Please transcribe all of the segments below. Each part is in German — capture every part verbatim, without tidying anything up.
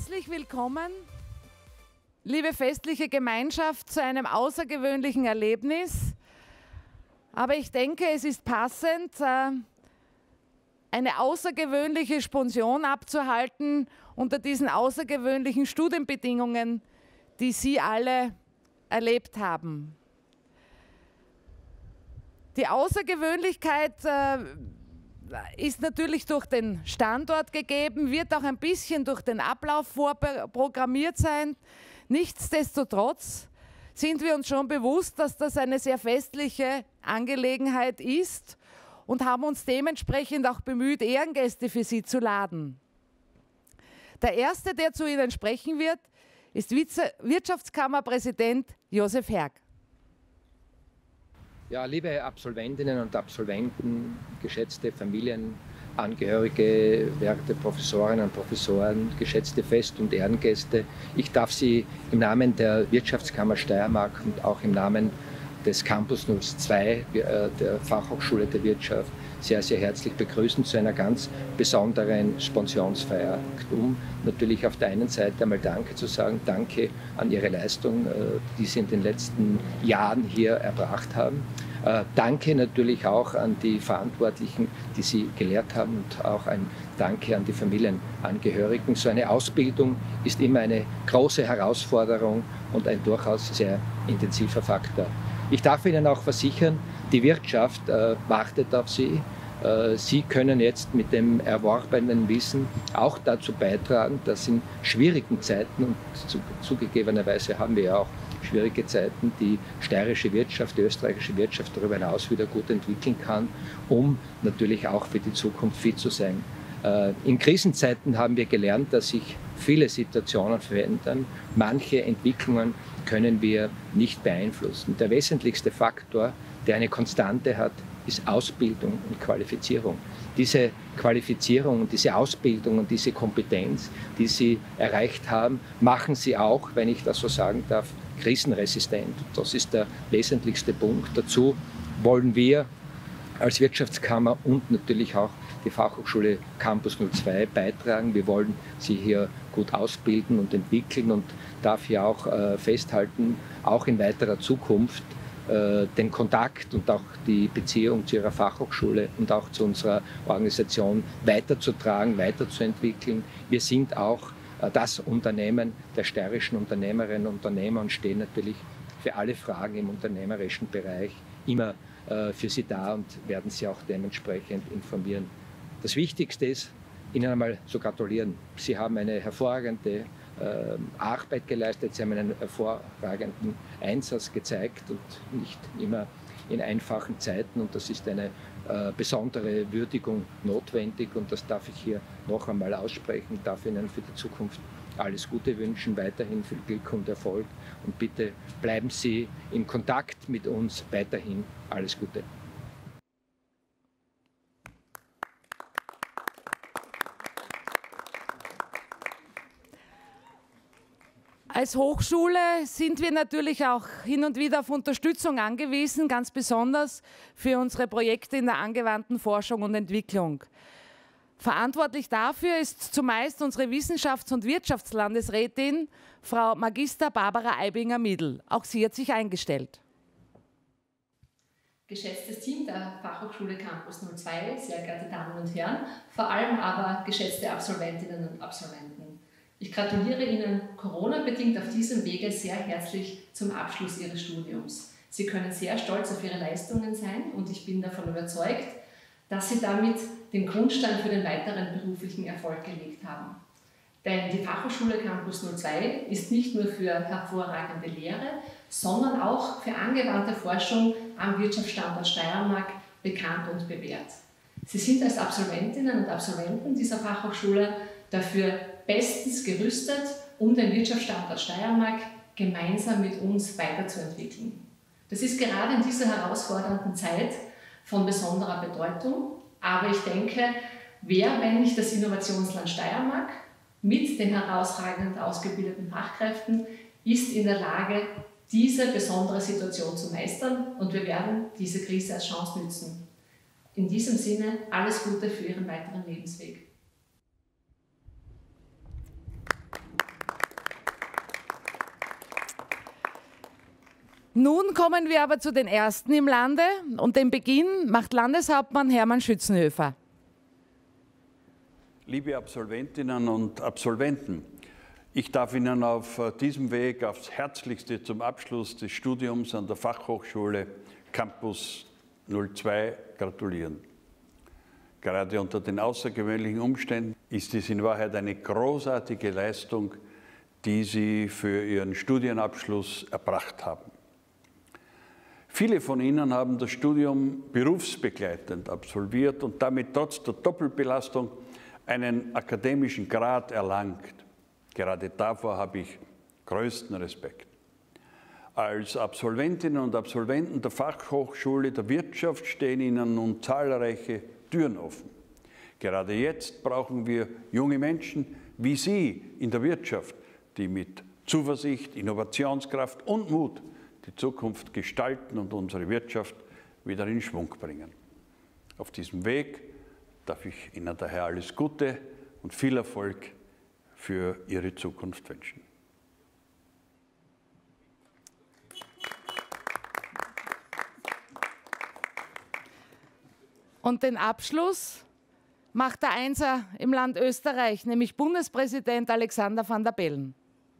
Herzlich willkommen, liebe festliche Gemeinschaft, zu einem außergewöhnlichen Erlebnis. Aber ich denke, es ist passend, eine außergewöhnliche Sponsion abzuhalten unter diesen außergewöhnlichen Studienbedingungen, die Sie alle erlebt haben. Die Außergewöhnlichkeit ist natürlich durch den Standort gegeben, wird auch ein bisschen durch den Ablauf vorprogrammiert sein. Nichtsdestotrotz sind wir uns schon bewusst, dass das eine sehr festliche Angelegenheit ist und haben uns dementsprechend auch bemüht, Ehrengäste für Sie zu laden. Der erste, der zu Ihnen sprechen wird, ist Wirtschaftskammerpräsident Josef Herg. Ja, liebe Absolventinnen und Absolventen, geschätzte Familienangehörige, werte Professorinnen und Professoren, geschätzte Fest- und Ehrengäste, ich darf Sie im Namen der Wirtschaftskammer Steiermark und auch im Namen des Campus null zwei der Fachhochschule der Wirtschaft sehr, sehr herzlich begrüßen zu einer ganz besonderen Sponsionsfeier, um natürlich auf der einen Seite einmal Danke zu sagen, Danke an Ihre Leistung, die Sie in den letzten Jahren hier erbracht haben. Danke natürlich auch an die Verantwortlichen, die Sie gelehrt haben, und auch ein Danke an die Familienangehörigen. So eine Ausbildung ist immer eine große Herausforderung und ein durchaus sehr intensiver Faktor. Ich darf Ihnen auch versichern, die Wirtschaft äh, wartet auf Sie. Äh, Sie können jetzt mit dem erworbenen Wissen auch dazu beitragen, dass in schwierigen Zeiten, und zu, zugegebenerweise haben wir ja auch schwierige Zeiten, die steirische Wirtschaft, die österreichische Wirtschaft darüber hinaus wieder gut entwickeln kann, um natürlich auch für die Zukunft fit zu sein. Äh, in Krisenzeiten haben wir gelernt, dass sich viele Situationen verändern. Manche Entwicklungen können wir nicht beeinflussen. Der wesentlichste Faktor, der eine Konstante hat, ist Ausbildung und Qualifizierung. Diese Qualifizierung und diese Ausbildung und diese Kompetenz, die Sie erreicht haben, machen Sie auch, wenn ich das so sagen darf, krisenresistent. Das ist der wesentlichste Punkt. Dazu wollen wir als Wirtschaftskammer und natürlich auch die Fachhochschule Campus null zwei beitragen. Wir wollen Sie hier gut ausbilden und entwickeln und darf hier auch äh, festhalten, auch in weiterer Zukunft äh, den Kontakt und auch die Beziehung zu Ihrer Fachhochschule und auch zu unserer Organisation weiterzutragen, weiterzuentwickeln. Wir sind auch äh, das Unternehmen der steirischen Unternehmerinnen und Unternehmer und stehen natürlich für alle Fragen im unternehmerischen Bereich immer für Sie da und werden Sie auch dementsprechend informieren. Das Wichtigste ist, Ihnen einmal zu gratulieren. Sie haben eine hervorragende äh, Arbeit geleistet, Sie haben einen hervorragenden Einsatz gezeigt und nicht immer in einfachen Zeiten, und das ist eine äh, besondere Würdigung notwendig, und das darf ich hier noch einmal aussprechen. Ich darf Ihnen für die Zukunft alles Gute wünschen, weiterhin viel Glück und Erfolg, und bitte bleiben Sie in Kontakt mit uns weiterhin. Alles Gute. Als Hochschule sind wir natürlich auch hin und wieder auf Unterstützung angewiesen, ganz besonders für unsere Projekte in der angewandten Forschung und Entwicklung. Verantwortlich dafür ist zumeist unsere Wissenschafts- und Wirtschaftslandesrätin, Frau Magister Barbara Eibinger-Miedl. Auch sie hat sich eingestellt. Geschätztes Team der Fachhochschule Campus null zwei, sehr geehrte Damen und Herren, vor allem aber geschätzte Absolventinnen und Absolventen. Ich gratuliere Ihnen Corona-bedingt auf diesem Wege sehr herzlich zum Abschluss Ihres Studiums. Sie können sehr stolz auf Ihre Leistungen sein, und ich bin davon überzeugt, dass Sie damit den Grundstein für den weiteren beruflichen Erfolg gelegt haben. Denn die Fachhochschule Campus null zwei ist nicht nur für hervorragende Lehre, sondern auch für angewandte Forschung am Wirtschaftsstandort Steiermark bekannt und bewährt. Sie sind als Absolventinnen und Absolventen dieser Fachhochschule dafür bestens gerüstet, um den Wirtschaftsstandort Steiermark gemeinsam mit uns weiterzuentwickeln. Das ist gerade in dieser herausfordernden Zeit von besonderer Bedeutung, aber ich denke, wer, wenn nicht das Innovationsland Steiermark, mit den herausragend ausgebildeten Fachkräften, ist in der Lage, diese besondere Situation zu meistern, und wir werden diese Krise als Chance nützen. In diesem Sinne alles Gute für Ihren weiteren Lebensweg. Nun kommen wir aber zu den Ersten im Lande und den Beginn macht Landeshauptmann Hermann Schützenhöfer. Liebe Absolventinnen und Absolventen, ich darf Ihnen auf diesem Weg aufs Herzlichste zum Abschluss des Studiums an der Fachhochschule Campus null zwei gratulieren. Gerade unter den außergewöhnlichen Umständen ist es in Wahrheit eine großartige Leistung, die Sie für Ihren Studienabschluss erbracht haben. Viele von Ihnen haben das Studium berufsbegleitend absolviert und damit trotz der Doppelbelastung einen akademischen Grad erlangt. Gerade davor habe ich größten Respekt. Als Absolventinnen und Absolventen der Fachhochschule der Wirtschaft stehen Ihnen nun zahlreiche Türen offen. Gerade jetzt brauchen wir junge Menschen wie Sie in der Wirtschaft, die mit Zuversicht, Innovationskraft und Mut die Zukunft gestalten und unsere Wirtschaft wieder in Schwung bringen. Auf diesem Weg darf ich Ihnen daher alles Gute und viel Erfolg für Ihre Zukunft wünschen. Und den Abschluss macht der Einser im Land Österreich, nämlich Bundespräsident Alexander Van der Bellen.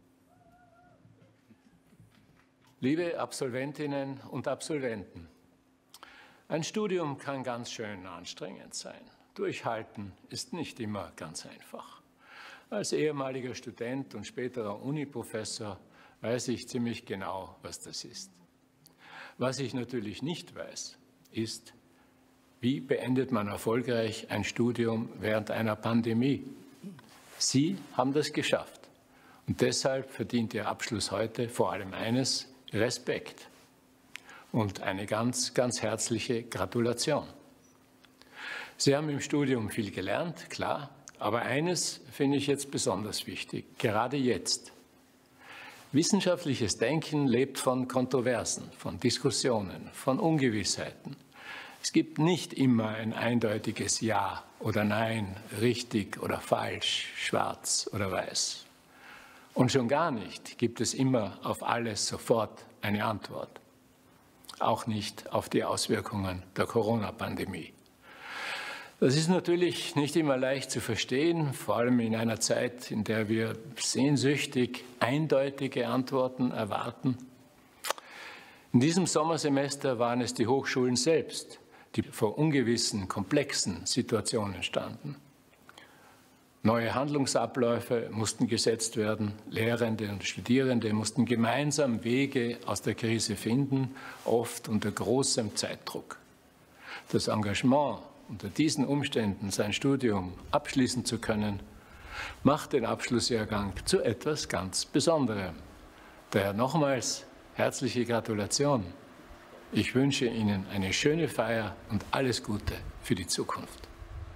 Liebe Absolventinnen und Absolventen, ein Studium kann ganz schön anstrengend sein. Durchhalten ist nicht immer ganz einfach. Als ehemaliger Student und späterer Uniprofessor weiß ich ziemlich genau, was das ist. Was ich natürlich nicht weiß, ist, wie beendet man erfolgreich ein Studium während einer Pandemie? Sie haben das geschafft. Und deshalb verdient Ihr Abschluss heute vor allem eines: Respekt und eine ganz, ganz herzliche Gratulation. Sie haben im Studium viel gelernt, klar, aber eines finde ich jetzt besonders wichtig, gerade jetzt. Wissenschaftliches Denken lebt von Kontroversen, von Diskussionen, von Ungewissheiten. Es gibt nicht immer ein eindeutiges Ja oder Nein, richtig oder falsch, schwarz oder weiß. Und schon gar nicht gibt es immer auf alles sofort eine Antwort. Auch nicht auf die Auswirkungen der Corona-Pandemie. Das ist natürlich nicht immer leicht zu verstehen, vor allem in einer Zeit, in der wir sehnsüchtig eindeutige Antworten erwarten. In diesem Sommersemester waren es die Hochschulen selbst, die vor ungewissen, komplexen Situationen standen. Neue Handlungsabläufe mussten gesetzt werden, Lehrende und Studierende mussten gemeinsam Wege aus der Krise finden, oft unter großem Zeitdruck. Das Engagement, unter diesen Umständen sein Studium abschließen zu können, macht den Abschlussjahrgang zu etwas ganz Besonderem. Daher nochmals herzliche Gratulation. Ich wünsche Ihnen eine schöne Feier und alles Gute für die Zukunft.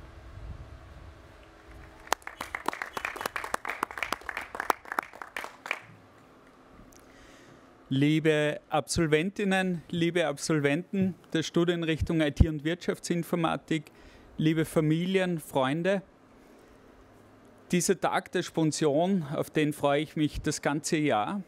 Liebe Absolventinnen, liebe Absolventen der Studienrichtung I T und Wirtschaftsinformatik, liebe Familien, Freunde, dieser Tag der Sponsion, auf den freue ich mich das ganze Jahr.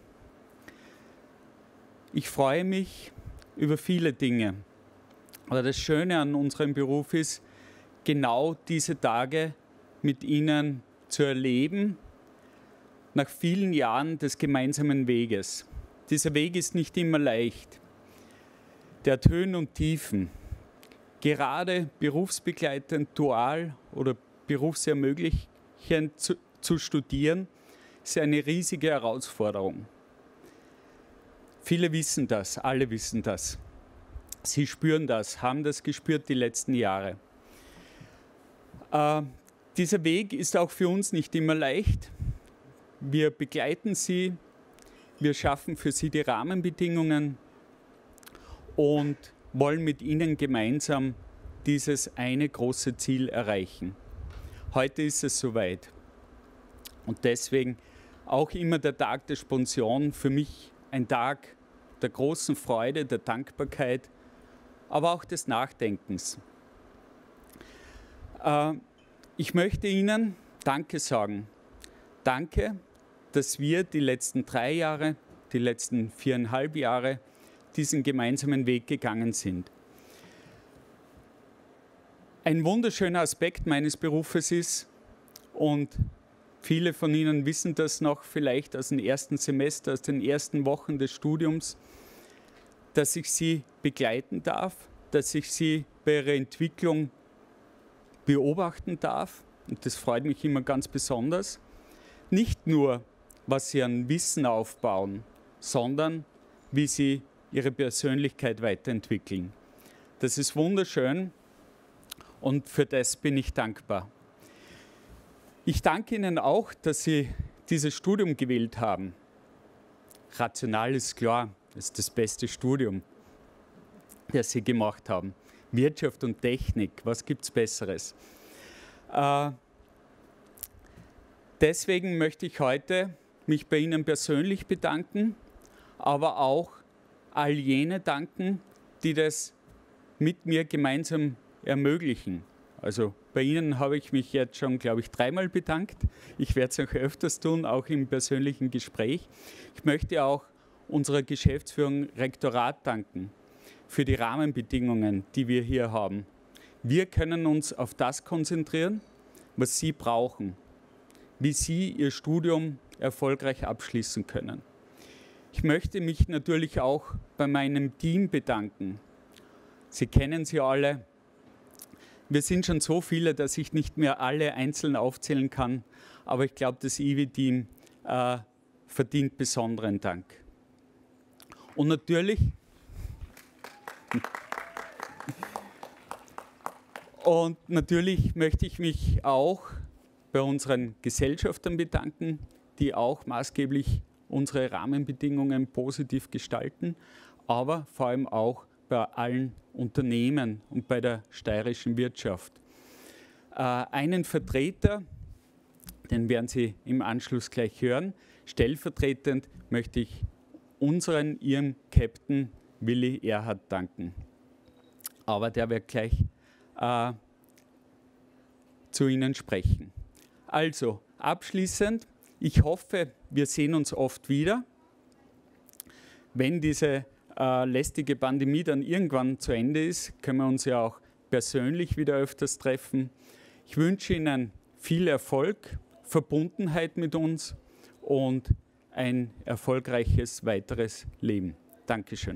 Ich freue mich über viele Dinge. Aber das Schöne an unserem Beruf ist, genau diese Tage mit Ihnen zu erleben, nach vielen Jahren des gemeinsamen Weges. Dieser Weg ist nicht immer leicht. Der hat Höhen und Tiefen. Gerade berufsbegleitend, dual oder berufsermöglichend zu, zu studieren, ist eine riesige Herausforderung. Viele wissen das, alle wissen das. Sie spüren das, haben das gespürt die letzten Jahre. Äh, dieser Weg ist auch für uns nicht immer leicht. Wir begleiten Sie. Wir schaffen für Sie die Rahmenbedingungen und wollen mit Ihnen gemeinsam dieses eine große Ziel erreichen. Heute ist es soweit. Und deswegen auch immer der Tag der Sponsion für mich ein Tag der großen Freude, der Dankbarkeit, aber auch des Nachdenkens. Ich möchte Ihnen Danke sagen. Danke, dass wir die letzten drei Jahre, die letzten viereinhalb Jahre diesen gemeinsamen Weg gegangen sind. Ein wunderschöner Aspekt meines Berufes ist, und viele von Ihnen wissen das noch vielleicht aus dem ersten Semester, aus den ersten Wochen des Studiums, dass ich Sie begleiten darf, dass ich Sie bei Ihrer Entwicklung beobachten darf. Und das freut mich immer ganz besonders. Nicht nur, was Sie an Wissen aufbauen, sondern wie Sie Ihre Persönlichkeit weiterentwickeln. Das ist wunderschön und für das bin ich dankbar. Ich danke Ihnen auch, dass Sie dieses Studium gewählt haben. Rational ist klar, das ist das beste Studium, das Sie gemacht haben. Wirtschaft und Technik, was gibt es Besseres? Äh, deswegen möchte ich heute mich bei Ihnen persönlich bedanken, aber auch all jene danken, die das mit mir gemeinsam ermöglichen. Also bei Ihnen habe ich mich jetzt schon, glaube ich, dreimal bedankt. Ich werde es auch öfters tun, auch im persönlichen Gespräch. Ich möchte auch unserer Geschäftsführung Rektorat danken für die Rahmenbedingungen, die wir hier haben. Wir können uns auf das konzentrieren, was Sie brauchen, wie Sie Ihr Studium erfolgreich abschließen können. Ich möchte mich natürlich auch bei meinem Team bedanken. Sie kennen sie alle. Wir sind schon so viele, dass ich nicht mehr alle einzeln aufzählen kann, aber ich glaube, das I W I-Team äh, verdient besonderen Dank. Und natürlich, und natürlich möchte ich mich auch bei unseren Gesellschaftern bedanken, die auch maßgeblich unsere Rahmenbedingungen positiv gestalten, aber vor allem auch bei allen Unternehmen und bei der steirischen Wirtschaft. Äh, einen Vertreter, den werden Sie im Anschluss gleich hören. Stellvertretend möchte ich unseren, Ihrem Captain Willi Erhard danken. Aber der wird gleich äh, zu Ihnen sprechen. Also, abschließend, ich hoffe, wir sehen uns oft wieder. Wenn diese äh, lästige Pandemie dann irgendwann zu Ende ist, können wir uns ja auch persönlich wieder öfters treffen. Ich wünsche Ihnen viel Erfolg, Verbundenheit mit uns und ein erfolgreiches weiteres Leben. Dankeschön.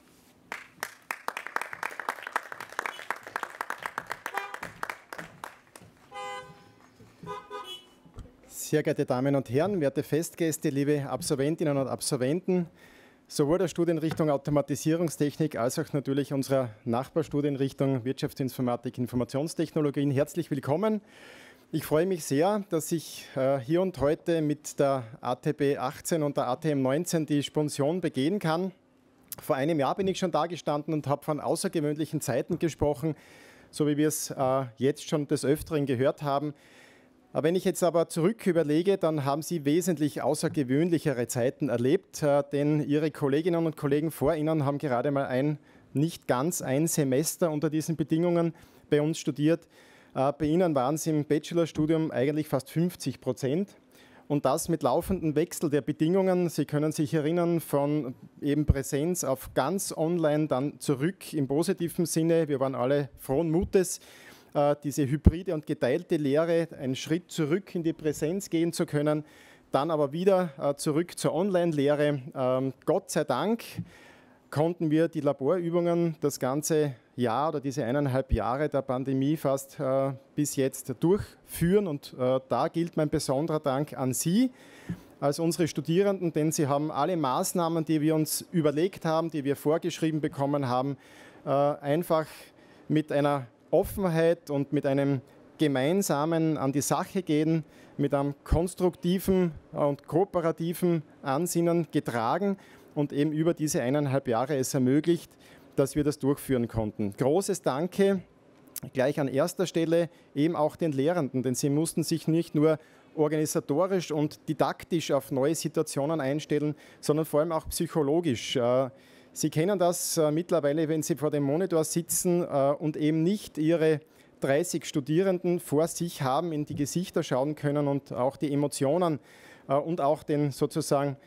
Sehr geehrte Damen und Herren, werte Festgäste, liebe Absolventinnen und Absolventen, sowohl der Studienrichtung Automatisierungstechnik als auch natürlich unserer Nachbarstudienrichtung Wirtschaftsinformatik, Informationstechnologien, herzlich willkommen. Ich freue mich sehr, dass ich äh, hier und heute mit der A T B achtzehn und der A T M neunzehn die Sponsion begehen kann. Vor einem Jahr bin ich schon da gestanden und habe von außergewöhnlichen Zeiten gesprochen, so wie wir es äh, jetzt schon des Öfteren gehört haben. Wenn ich jetzt aber zurück überlege, dann haben Sie wesentlich außergewöhnlichere Zeiten erlebt, äh, denn Ihre Kolleginnen und Kollegen vor Ihnen haben gerade mal ein, nicht ganz ein Semester unter diesen Bedingungen bei uns studiert. Äh, bei Ihnen waren es im Bachelorstudium eigentlich fast fünfzig Prozent. Und das mit laufendem Wechsel der Bedingungen. Sie können sich erinnern, von eben Präsenz auf ganz online, dann zurück im positiven Sinne. Wir waren alle frohen Mutes, diese hybride und geteilte Lehre, einen Schritt zurück in die Präsenz gehen zu können, dann aber wieder zurück zur Online-Lehre. Gott sei Dank konnten wir die Laborübungen das ganze Jahr oder diese eineinhalb Jahre der Pandemie fast bis jetzt durchführen. Und da gilt mein besonderer Dank an Sie als unsere Studierenden, denn Sie haben alle Maßnahmen, die wir uns überlegt haben, die wir vorgeschrieben bekommen haben, einfach mit einer Offenheit und mit einem gemeinsamen an die Sache gehen, mit einem konstruktiven und kooperativen Ansinnen getragen und eben über diese eineinhalb Jahre es ermöglicht, dass wir das durchführen konnten. Großes Danke gleich an erster Stelle eben auch den Lehrenden, denn sie mussten sich nicht nur organisatorisch und didaktisch auf neue Situationen einstellen, sondern vor allem auch psychologisch. Sie kennen das äh, mittlerweile, wenn Sie vor dem Monitor sitzen äh, und eben nicht Ihre dreißig Studierenden vor sich haben, in die Gesichter schauen können und auch die Emotionen äh, und auch den sozusagen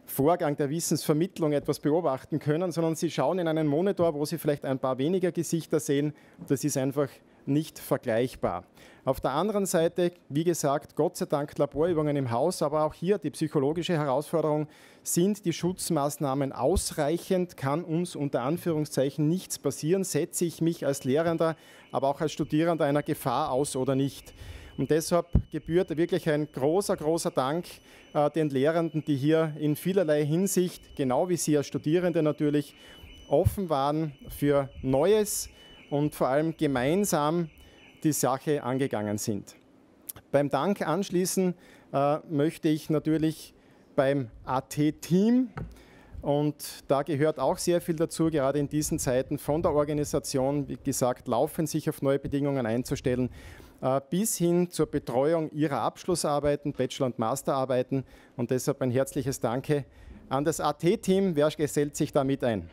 Vorgang der Wissensvermittlung etwas beobachten können, sondern Sie schauen in einen Monitor, wo Sie vielleicht ein paar weniger Gesichter sehen. Das ist einfach nicht vergleichbar. Auf der anderen Seite, wie gesagt, Gott sei Dank Laborübungen im Haus, aber auch hier die psychologische Herausforderung, sind die Schutzmaßnahmen ausreichend, kann uns unter Anführungszeichen nichts passieren, setze ich mich als Lehrender, aber auch als Studierender einer Gefahr aus oder nicht. Und deshalb gebührt wirklich ein großer, großer Dank äh, den Lehrenden, die hier in vielerlei Hinsicht, genau wie Sie als Studierende natürlich, offen waren für Neues und vor allem gemeinsam die Sache angegangen sind. Beim Dank anschließen äh, möchte ich natürlich beim A T-Team, und da gehört auch sehr viel dazu, gerade in diesen Zeiten von der Organisation, wie gesagt, laufend sich auf neue Bedingungen einzustellen, äh, bis hin zur Betreuung ihrer Abschlussarbeiten, Bachelor- und Masterarbeiten. Und deshalb ein herzliches Danke an das A T-Team. Wer gesellt sich da mit ein?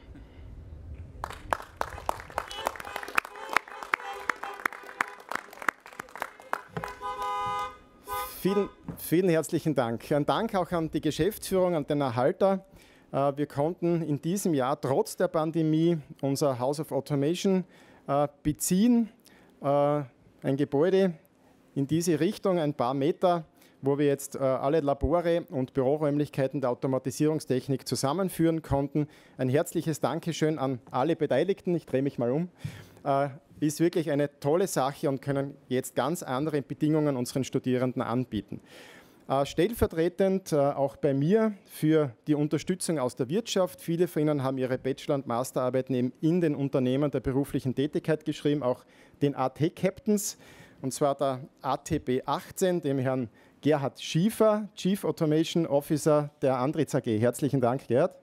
Vielen, vielen herzlichen Dank. Ein Dank auch an die Geschäftsführung, an den Erhalter. Wir konnten in diesem Jahr trotz der Pandemie unser House of Automation beziehen. Ein Gebäude in diese Richtung, ein paar Meter, wo wir jetzt alle Labore und Büroräumlichkeiten der Automatisierungstechnik zusammenführen konnten. Ein herzliches Dankeschön an alle Beteiligten. Ich drehe mich mal um. Ist wirklich eine tolle Sache und können jetzt ganz andere Bedingungen unseren Studierenden anbieten. Äh, stellvertretend äh, auch bei mir für die Unterstützung aus der Wirtschaft. Viele von Ihnen haben ihre Bachelor- und Masterarbeiten eben in den Unternehmen der beruflichen Tätigkeit geschrieben, auch den A T-Captains, und zwar der A T B achtzehn, dem Herrn Gerhard Schiefer, Chief Automation Officer der Andritz A G. Herzlichen Dank, Gerhard.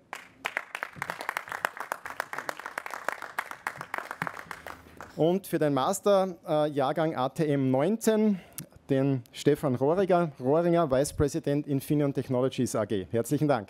Und für den Masterjahrgang A T M neunzehn den Stefan Rohringer, Rohringer Vice President Infineon Technologies A G. Herzlichen Dank.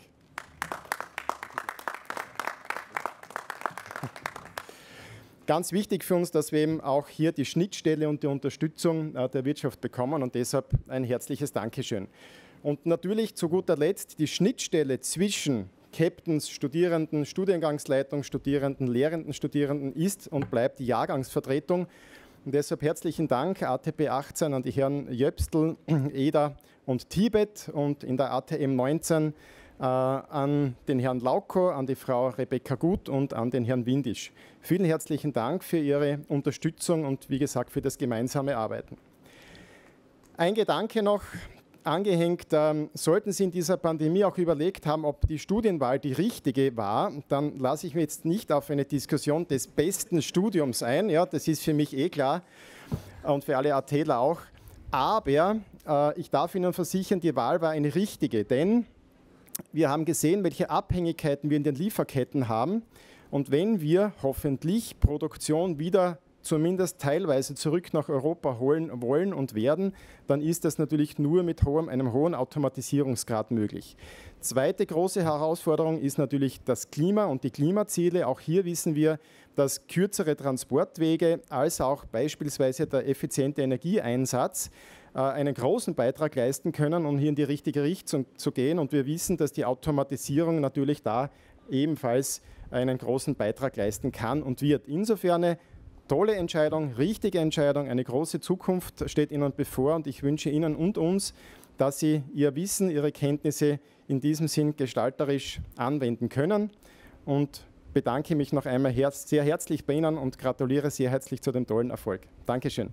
Ganz wichtig für uns, dass wir eben auch hier die Schnittstelle und die Unterstützung der Wirtschaft bekommen und deshalb ein herzliches Dankeschön. Und natürlich zu guter Letzt die Schnittstelle zwischen Captains, Studierenden, Studiengangsleitung, Studierenden, Lehrenden, Studierenden ist und bleibt die Jahrgangsvertretung. Und deshalb herzlichen Dank A T B achtzehn an die Herren Jöpstl, Eder und Tibet und in der A T M neunzehn äh, an den Herrn Lauko, an die Frau Rebecca Gut und an den Herrn Windisch. Vielen herzlichen Dank für Ihre Unterstützung und wie gesagt für das gemeinsame Arbeiten. Ein Gedanke noch angehängt, ähm, sollten Sie in dieser Pandemie auch überlegt haben, ob die Studienwahl die richtige war, dann lasse ich mich jetzt nicht auf eine Diskussion des besten Studiums ein, ja, das ist für mich eh klar und für alle ATler auch, aber äh, ich darf Ihnen versichern, die Wahl war eine richtige, denn wir haben gesehen, welche Abhängigkeiten wir in den Lieferketten haben und wenn wir hoffentlich Produktion wieder zumindest teilweise zurück nach Europa holen wollen und werden, dann ist das natürlich nur mit hohem, einem hohen Automatisierungsgrad möglich. Zweite große Herausforderung ist natürlich das Klima und die Klimaziele. Auch hier wissen wir, dass kürzere Transportwege als auch beispielsweise der effiziente Energieeinsatz äh, einen großen Beitrag leisten können, um hier in die richtige Richtung zu gehen. Und wir wissen, dass die Automatisierung natürlich da ebenfalls einen großen Beitrag leisten kann und wird. Insofern tolle Entscheidung, richtige Entscheidung, eine große Zukunft steht Ihnen bevor und ich wünsche Ihnen und uns, dass Sie Ihr Wissen, Ihre Kenntnisse in diesem Sinn gestalterisch anwenden können und bedanke mich noch einmal herz- sehr herzlich bei Ihnen und gratuliere sehr herzlich zu dem tollen Erfolg. Dankeschön.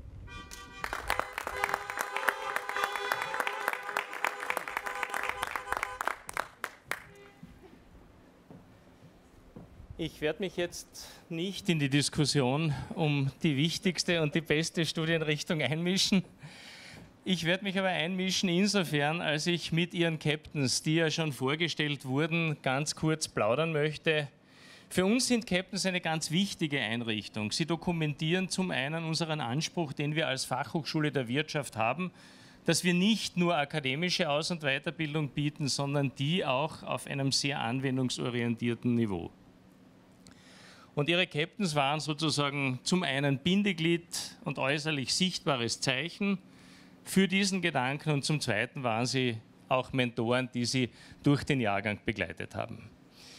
Ich werde mich jetzt nicht in die Diskussion um die wichtigste und die beste Studienrichtung einmischen. Ich werde mich aber einmischen insofern, als ich mit Ihren Captains, die ja schon vorgestellt wurden, ganz kurz plaudern möchte. Für uns sind Captains eine ganz wichtige Einrichtung. Sie dokumentieren zum einen unseren Anspruch, den wir als Fachhochschule der Wirtschaft haben, dass wir nicht nur akademische Aus- und Weiterbildung bieten, sondern die auch auf einem sehr anwendungsorientierten Niveau. Und Ihre Captains waren sozusagen zum einen Bindeglied und äußerlich sichtbares Zeichen für diesen Gedanken und zum Zweiten waren sie auch Mentoren, die Sie durch den Jahrgang begleitet haben.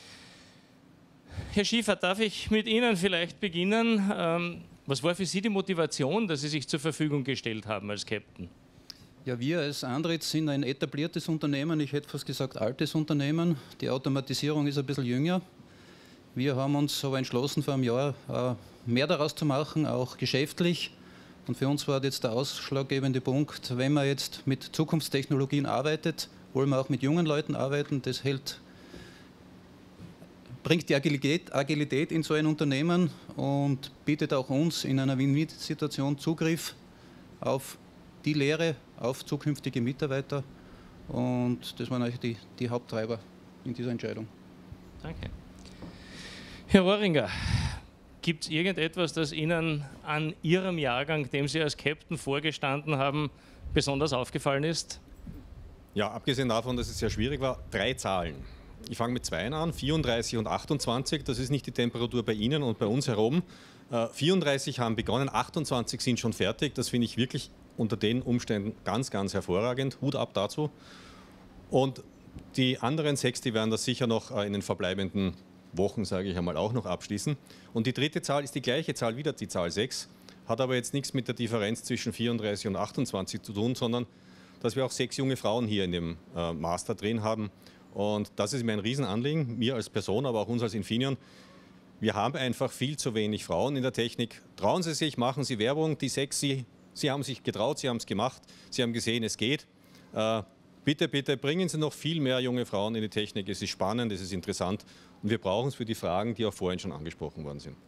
Herr Schiefer, darf ich mit Ihnen vielleicht beginnen? Ähm, was war für Sie die Motivation, dass Sie sich zur Verfügung gestellt haben als Captain? Ja, wir als Andritz sind ein etabliertes Unternehmen, ich hätte fast gesagt altes Unternehmen. Die Automatisierung ist ein bisschen jünger. Wir haben uns aber entschlossen, vor einem Jahr mehr daraus zu machen, auch geschäftlich. Und für uns war jetzt der ausschlaggebende Punkt, wenn man jetzt mit Zukunftstechnologien arbeitet, wollen wir auch mit jungen Leuten arbeiten. Das hält, bringt die Agilität, Agilität in so ein Unternehmen und bietet auch uns in einer Win-Win-Situation Zugriff auf die Lehre, auf zukünftige Mitarbeiter. Und das waren eigentlich die, die Haupttreiber in dieser Entscheidung. Danke. Herr Rohringer, gibt es irgendetwas, das Ihnen an Ihrem Jahrgang, dem Sie als Captain vorgestanden haben, besonders aufgefallen ist? Ja, abgesehen davon, dass es sehr schwierig war, drei Zahlen. Ich fange mit zwei an, vierunddreißig und achtundzwanzig, das ist nicht die Temperatur bei Ihnen und bei uns herum. Äh, vierunddreißig haben begonnen, achtundzwanzig sind schon fertig, das finde ich wirklich unter den Umständen ganz, ganz hervorragend. Hut ab dazu. Und die anderen sechs, die werden das sicher noch in den verbleibenden Wochen, sage ich einmal, auch noch abschließen. Und die dritte Zahl ist die gleiche Zahl, wieder die Zahl sechs, hat aber jetzt nichts mit der Differenz zwischen vierunddreißig und achtundzwanzig zu tun, sondern dass wir auch sechs junge Frauen hier in dem äh, Master drin haben. Und das ist mir ein Riesenanliegen, mir als Person, aber auch uns als Infineon. Wir haben einfach viel zu wenig Frauen in der Technik. Trauen Sie sich, machen Sie Werbung, die sechs, Sie, Sie haben sich getraut, Sie haben es gemacht, Sie haben gesehen, es geht. Äh, bitte, bitte bringen Sie noch viel mehr junge Frauen in die Technik. Es ist spannend, es ist interessant und wir brauchen es für die Fragen, die auch vorhin schon angesprochen worden sind.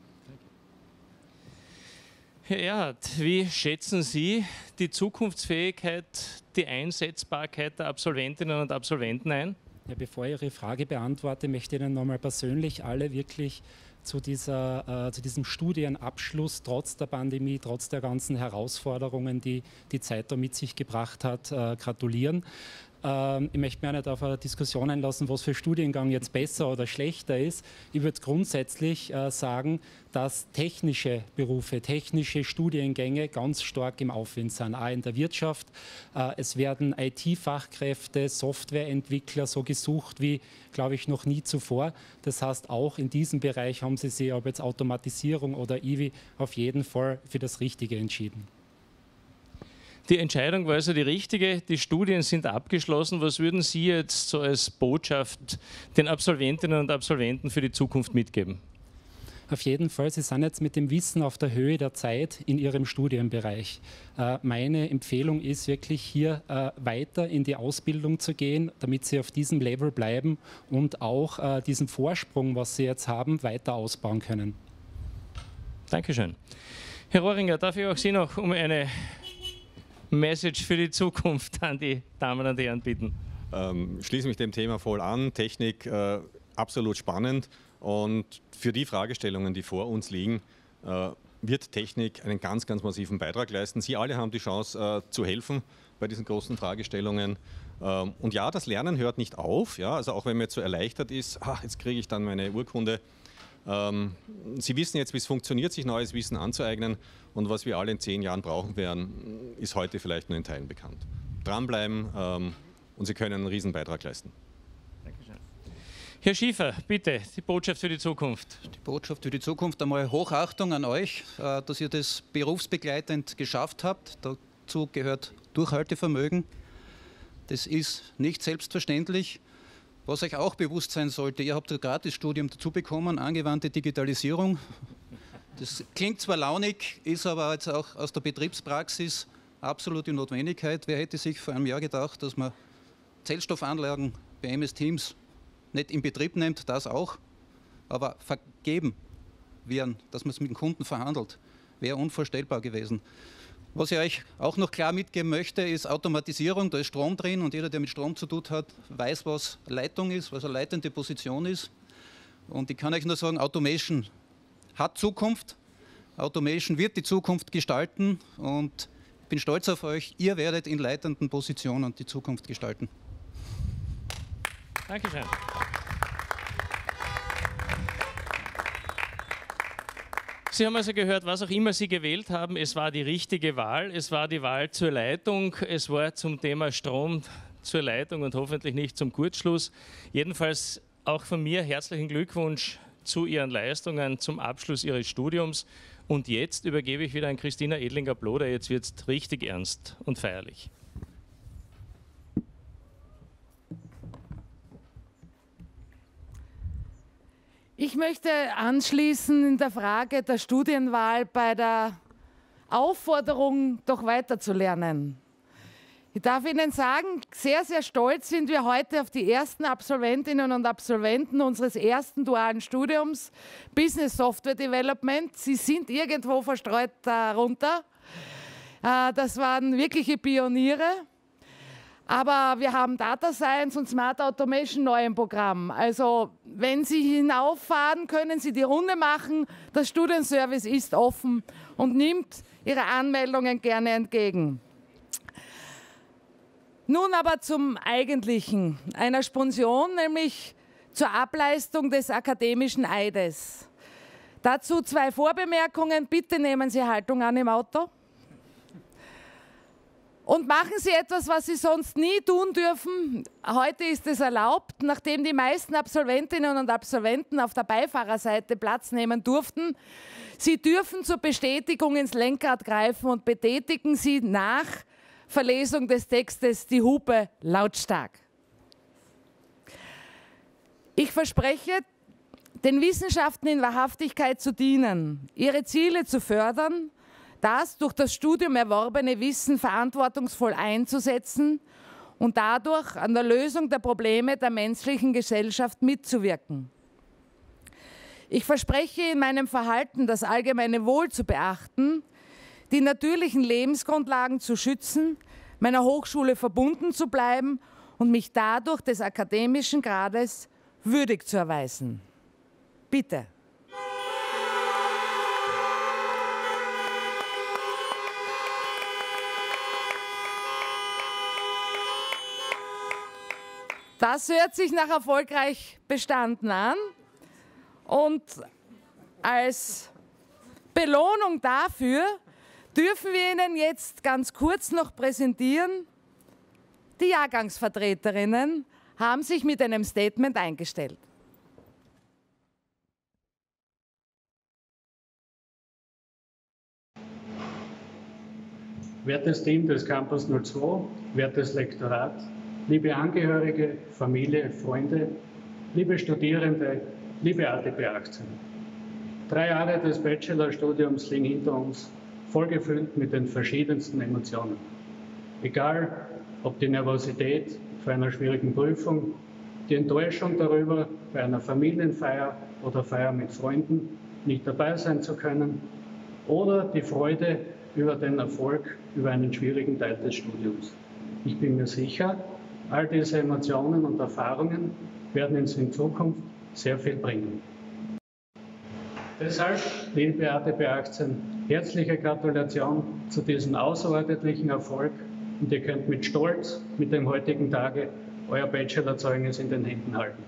Herr Erhardt, wie schätzen Sie die Zukunftsfähigkeit, die Einsetzbarkeit der Absolventinnen und Absolventen ein? Ja, bevor ich Ihre Frage beantworte, möchte ich Ihnen nochmal persönlich alle wirklich zu, dieser, äh, zu diesem Studienabschluss trotz der Pandemie, trotz der ganzen Herausforderungen, die die Zeit da mit sich gebracht hat, äh, gratulieren. Ähm, ich möchte mir nicht auf eine Diskussion einlassen, was für Studiengang jetzt besser oder schlechter ist. Ich würde grundsätzlich äh, sagen, dass technische Berufe, technische Studiengänge ganz stark im Aufwind sind, auch in der Wirtschaft. Äh, es werden I T-Fachkräfte, Softwareentwickler so gesucht wie, glaube ich, noch nie zuvor. Das heißt, auch in diesem Bereich haben Sie sich, ob jetzt Automatisierung oder I W I, auf jeden Fall für das Richtige entschieden. Die Entscheidung war also die richtige, die Studien sind abgeschlossen. Was würden Sie jetzt so als Botschaft den Absolventinnen und Absolventen für die Zukunft mitgeben? Auf jeden Fall, Sie sind jetzt mit dem Wissen auf der Höhe der Zeit in Ihrem Studienbereich. Äh, meine Empfehlung ist wirklich hier äh, weiter in die Ausbildung zu gehen, damit Sie auf diesem Level bleiben und auch äh, diesen Vorsprung, was Sie jetzt haben, weiter ausbauen können. Dankeschön. Herr Rohringer, darf ich auch Sie noch um eine Message für die Zukunft an die Damen und Herren bitten? Ähm, schließe mich dem Thema voll an. Technik äh, absolut spannend und für die Fragestellungen, die vor uns liegen, äh, wird Technik einen ganz, ganz massiven Beitrag leisten. Sie alle haben die Chance äh, zu helfen bei diesen großen Fragestellungen. Ähm, und ja, das Lernen hört nicht auf. Ja? Also auch wenn man jetzt so erleichtert ist, ach, jetzt kriege ich dann meine Urkunde. Ähm, Sie wissen jetzt, wie es funktioniert, sich neues Wissen anzueignen und was wir alle in zehn Jahren brauchen werden, ist heute vielleicht nur in Teilen bekannt. Dranbleiben ähm, und Sie können einen Riesenbeitrag leisten. Dankeschön. Herr Schiefer, bitte, die Botschaft für die Zukunft. Die Botschaft für die Zukunft, einmal Hochachtung an euch, äh, dass ihr das berufsbegleitend geschafft habt. Dazu gehört Durchhaltevermögen. Das ist nicht selbstverständlich. Was euch auch bewusst sein sollte, ihr habt ein Gratisstudium dazu bekommen, angewandte Digitalisierung. Das klingt zwar launig, ist aber jetzt auch aus der Betriebspraxis absolute Notwendigkeit. Wer hätte sich vor einem Jahr gedacht, dass man Zellstoffanlagen bei M S Teams nicht in Betrieb nimmt, das auch, aber vergeben werden, dass man es mit dem Kunden verhandelt, wäre unvorstellbar gewesen. Was ich euch auch noch klar mitgeben möchte, ist Automatisierung. Da ist Strom drin und jeder, der mit Strom zu tun hat, weiß, was Leitung ist, was eine leitende Position ist. Und ich kann euch nur sagen, Automation hat Zukunft. Automation wird die Zukunft gestalten und ich bin stolz auf euch. Ihr werdet in leitenden Positionen die Zukunft gestalten. Dankeschön. Sie haben also gehört, was auch immer Sie gewählt haben, es war die richtige Wahl. Es war die Wahl zur Leitung, es war zum Thema Strom zur Leitung und hoffentlich nicht zum Kurzschluss. Jedenfalls auch von mir herzlichen Glückwunsch zu Ihren Leistungen zum Abschluss Ihres Studiums. Und jetzt übergebe ich wieder an Christina Edlinger-Bloder. Jetzt wird es richtig ernst und feierlich. Ich möchte anschließen in der Frage der Studienwahl bei der Aufforderung, doch weiterzulernen. Ich darf Ihnen sagen, sehr, sehr stolz sind wir heute auf die ersten Absolventinnen und Absolventen unseres ersten dualen Studiums Business Software Development. Sie sind irgendwo verstreut darunter. Das waren wirkliche Pioniere. Aber wir haben Data Science und Smart Automation neu im Programm. Also wenn Sie hinauffahren, können Sie die Runde machen. Der Studienservice ist offen und nimmt Ihre Anmeldungen gerne entgegen. Nun aber zum Eigentlichen, einer Sponsion, nämlich zur Ableistung des akademischen Eides. Dazu zwei Vorbemerkungen. Bitte nehmen Sie Haltung an im Auto. Und machen Sie etwas, was Sie sonst nie tun dürfen. Heute ist es erlaubt, nachdem die meisten Absolventinnen und Absolventen auf der Beifahrerseite Platz nehmen durften. Sie dürfen zur Bestätigung ins Lenkrad greifen und betätigen Sie nach Verlesung des Textes die Hupe lautstark. Ich verspreche, den Wissenschaften in Wahrhaftigkeit zu dienen, ihre Ziele zu fördern, das durch das Studium erworbene Wissen verantwortungsvoll einzusetzen und dadurch an der Lösung der Probleme der menschlichen Gesellschaft mitzuwirken. Ich verspreche, in meinem Verhalten das allgemeine Wohl zu beachten, die natürlichen Lebensgrundlagen zu schützen, meiner Hochschule verbunden zu bleiben und mich dadurch des akademischen Grades würdig zu erweisen. Bitte. Das hört sich nach erfolgreich bestanden an und als Belohnung dafür dürfen wir Ihnen jetzt ganz kurz noch präsentieren. Die Jahrgangsvertreterinnen haben sich mit einem Statement eingestellt. Wertes Team des Campus null zwei, wertes Lektorat, liebe Angehörige, Familie, Freunde, liebe Studierende, liebe A T P achtzehn. Drei Jahre des Bachelorstudiums liegen hinter uns, vollgefüllt mit den verschiedensten Emotionen. Egal, ob die Nervosität vor einer schwierigen Prüfung, die Enttäuschung darüber, bei einer Familienfeier oder Feier mit Freunden nicht dabei sein zu können, oder die Freude über den Erfolg über einen schwierigen Teil des Studiums. Ich bin mir sicher, all diese Emotionen und Erfahrungen werden uns in Zukunft sehr viel bringen. Deshalb, liebe A T P achtzehn, herzliche Gratulation zu diesem außerordentlichen Erfolg und ihr könnt mit Stolz mit dem heutigen Tage euer Bachelorzeugnis in den Händen halten.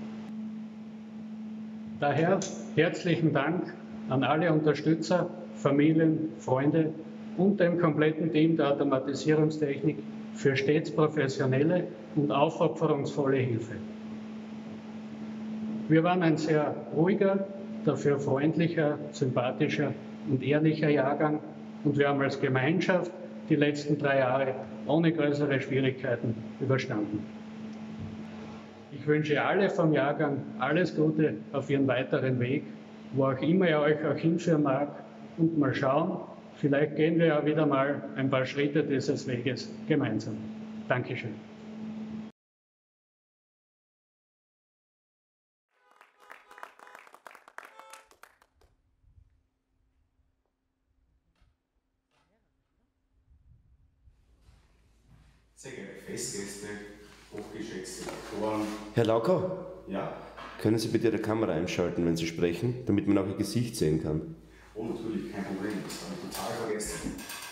Daher herzlichen Dank an alle Unterstützer, Familien, Freunde und dem kompletten Team der Automatisierungstechnik für stets professionelle und aufopferungsvolle Hilfe. Wir waren ein sehr ruhiger, dafür freundlicher, sympathischer und ehrlicher Jahrgang und wir haben als Gemeinschaft die letzten drei Jahre ohne größere Schwierigkeiten überstanden. Ich wünsche alle vom Jahrgang alles Gute auf Ihren weiteren Weg, wo auch immer ihr euch auch hinführen mag, und mal schauen, vielleicht gehen wir ja wieder mal ein paar Schritte dieses Weges gemeinsam. Dankeschön. Sehr geehrte Festgäste, hochgeschätzte Lektoren. Herr Lauker? Ja? Können Sie bitte Ihre Kamera einschalten, wenn Sie sprechen, damit man auch Ihr Gesicht sehen kann? Oh, natürlich, kein Problem, das habe ich total vergessen.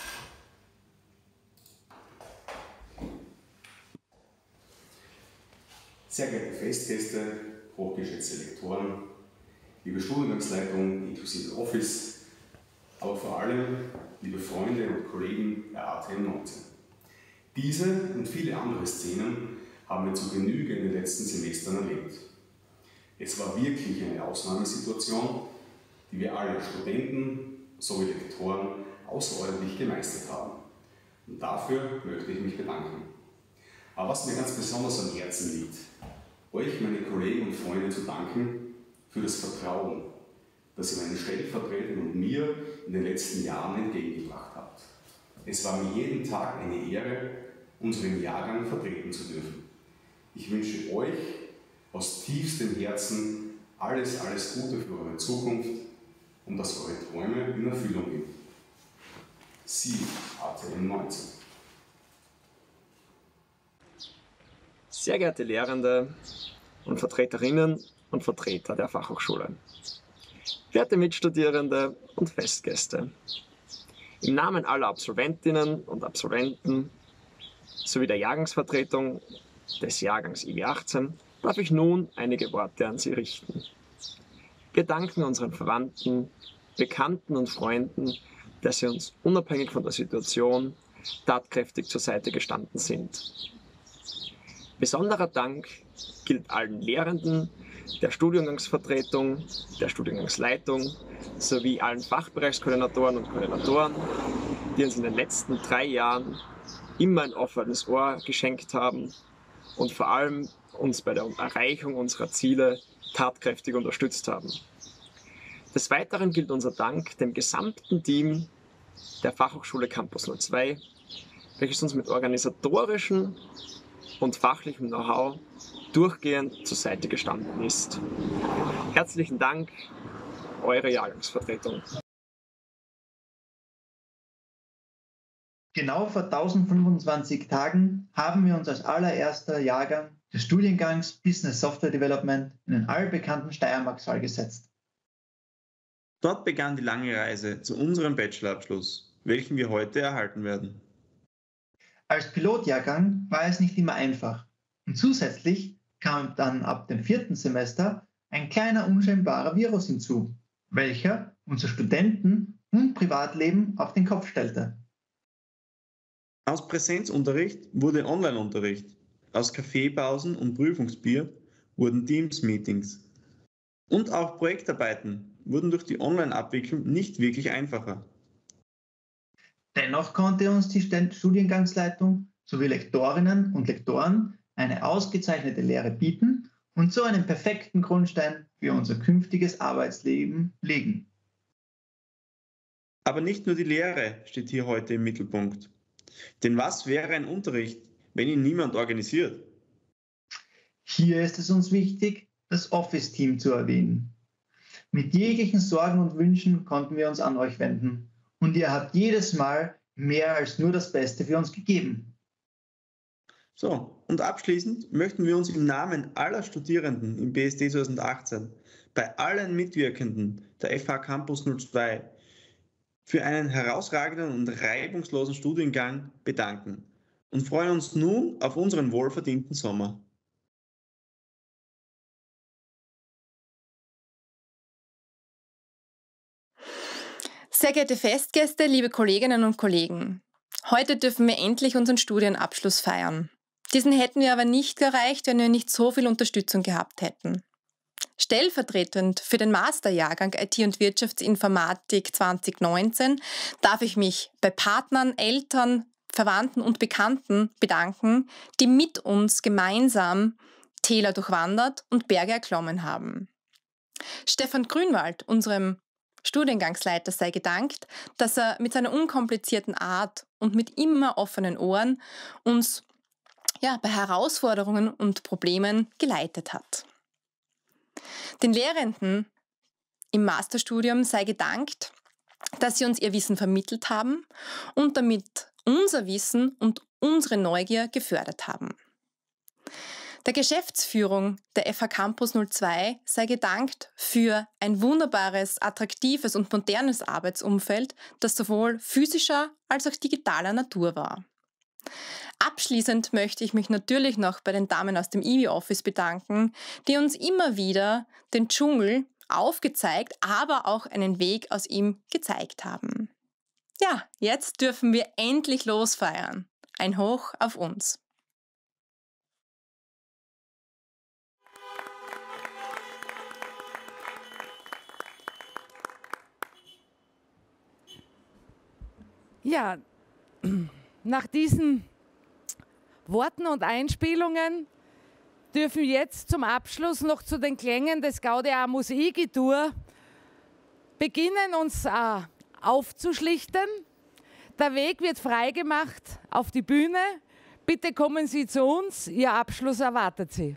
Sehr geehrte Festgäste, hochgeschätzte Lektoren, liebe Studiengangsleitung inklusive Office, aber vor allem liebe Freunde und Kollegen der A T M neunzehn. Diese und viele andere Szenen haben wir zu Genüge in den letzten Semestern erlebt. Es war wirklich eine Ausnahmesituation, die wir alle Studenten sowie Lektoren außerordentlich gemeistert haben. Und dafür möchte ich mich bedanken. Aber was mir ganz besonders am Herzen liegt, euch, meine Kollegen und Freunde, zu danken für das Vertrauen, das ihr meinen Stellvertretern und mir in den letzten Jahren entgegengebracht habt. Es war mir jeden Tag eine Ehre, unseren Jahrgang vertreten zu dürfen. Ich wünsche euch aus tiefstem Herzen alles, alles Gute für eure Zukunft und dass eure Träume in Erfüllung gehen. Sie, A T M neunzehn. Sehr geehrte Lehrende und Vertreterinnen und Vertreter der Fachhochschule, werte Mitstudierende und Festgäste, im Namen aller Absolventinnen und Absolventen sowie der Jahrgangsvertretung des Jahrgangs I W achtzehn darf ich nun einige Worte an Sie richten. Wir danken unseren Verwandten, Bekannten und Freunden, dass sie uns unabhängig von der Situation tatkräftig zur Seite gestanden sind. Besonderer Dank gilt allen Lehrenden, der Studiengangsvertretung, der Studiengangsleitung sowie allen Fachbereichskoordinatoren und Koordinatoren, die uns in den letzten drei Jahren immer ein offenes Ohr geschenkt haben und vor allem uns bei der Erreichung unserer Ziele tatkräftig unterstützt haben. Des Weiteren gilt unser Dank dem gesamten Team der Fachhochschule Campus null zwei, welches uns mit organisatorischem und fachlichem Know-how durchgehend zur Seite gestanden ist. Herzlichen Dank, eure Jahrgangsvertretung. Genau vor tausendfünfundzwanzig Tagen haben wir uns als allererster Jahrgang des Studiengangs Business Software Development in den allbekannten Steiermark-Saal gesetzt. Dort begann die lange Reise zu unserem Bachelorabschluss, welchen wir heute erhalten werden. Als Pilotjahrgang war es nicht immer einfach und zusätzlich kam dann ab dem vierten Semester ein kleiner unscheinbarer Virus hinzu, welcher unser Studenten- und Privatleben auf den Kopf stellte. Aus Präsenzunterricht wurde Online-Unterricht, aus Kaffeepausen und Prüfungsbier wurden Teams-Meetings. Und auch Projektarbeiten wurden durch die Online-Abwicklung nicht wirklich einfacher. Dennoch konnte uns die Studiengangsleitung sowie Lektorinnen und Lektoren eine ausgezeichnete Lehre bieten und so einen perfekten Grundstein für unser künftiges Arbeitsleben legen. Aber nicht nur die Lehre steht hier heute im Mittelpunkt. Denn was wäre ein Unterricht, wenn ihn niemand organisiert? Hier ist es uns wichtig, das Office-Team zu erwähnen. Mit jeglichen Sorgen und Wünschen konnten wir uns an euch wenden und ihr habt jedes Mal mehr als nur das Beste für uns gegeben. So, und abschließend möchten wir uns im Namen aller Studierenden im B S D zwanzig achtzehn bei allen Mitwirkenden der F H Campus null zwei für einen herausragenden und reibungslosen Studiengang bedanken und freuen uns nun auf unseren wohlverdienten Sommer. Sehr geehrte Festgäste, liebe Kolleginnen und Kollegen, heute dürfen wir endlich unseren Studienabschluss feiern. Diesen hätten wir aber nicht erreicht, wenn wir nicht so viel Unterstützung gehabt hätten. Stellvertretend für den Masterjahrgang I T und Wirtschaftsinformatik zwanzig neunzehn darf ich mich bei Partnern, Eltern, Verwandten und Bekannten bedanken, die mit uns gemeinsam Täler durchwandert und Berge erklommen haben. Stefan Grünwald, unserem Studiengangsleiter, sei gedankt, dass er mit seiner unkomplizierten Art und mit immer offenen Ohren uns ja, bei Herausforderungen und Problemen geleitet hat. Den Lehrenden im Masterstudium sei gedankt, dass sie uns ihr Wissen vermittelt haben und damit unser Wissen und unsere Neugier gefördert haben. Der Geschäftsführung der F H Campus null zwei sei gedankt für ein wunderbares, attraktives und modernes Arbeitsumfeld, das sowohl physischer als auch digitaler Natur war. Abschließend möchte ich mich natürlich noch bei den Damen aus dem I W Office bedanken, die uns immer wieder den Dschungel aufgezeigt, aber auch einen Weg aus ihm gezeigt haben. Ja, jetzt dürfen wir endlich losfeiern. Ein Hoch auf uns. Ja, nach diesen Worten und Einspielungen dürfen wir jetzt zum Abschluss noch zu den Klängen des Gaudeamus Igitur beginnen, uns äh, aufzuschlichten. Der Weg wird freigemacht auf die Bühne. Bitte kommen Sie zu uns, Ihr Abschluss erwartet Sie.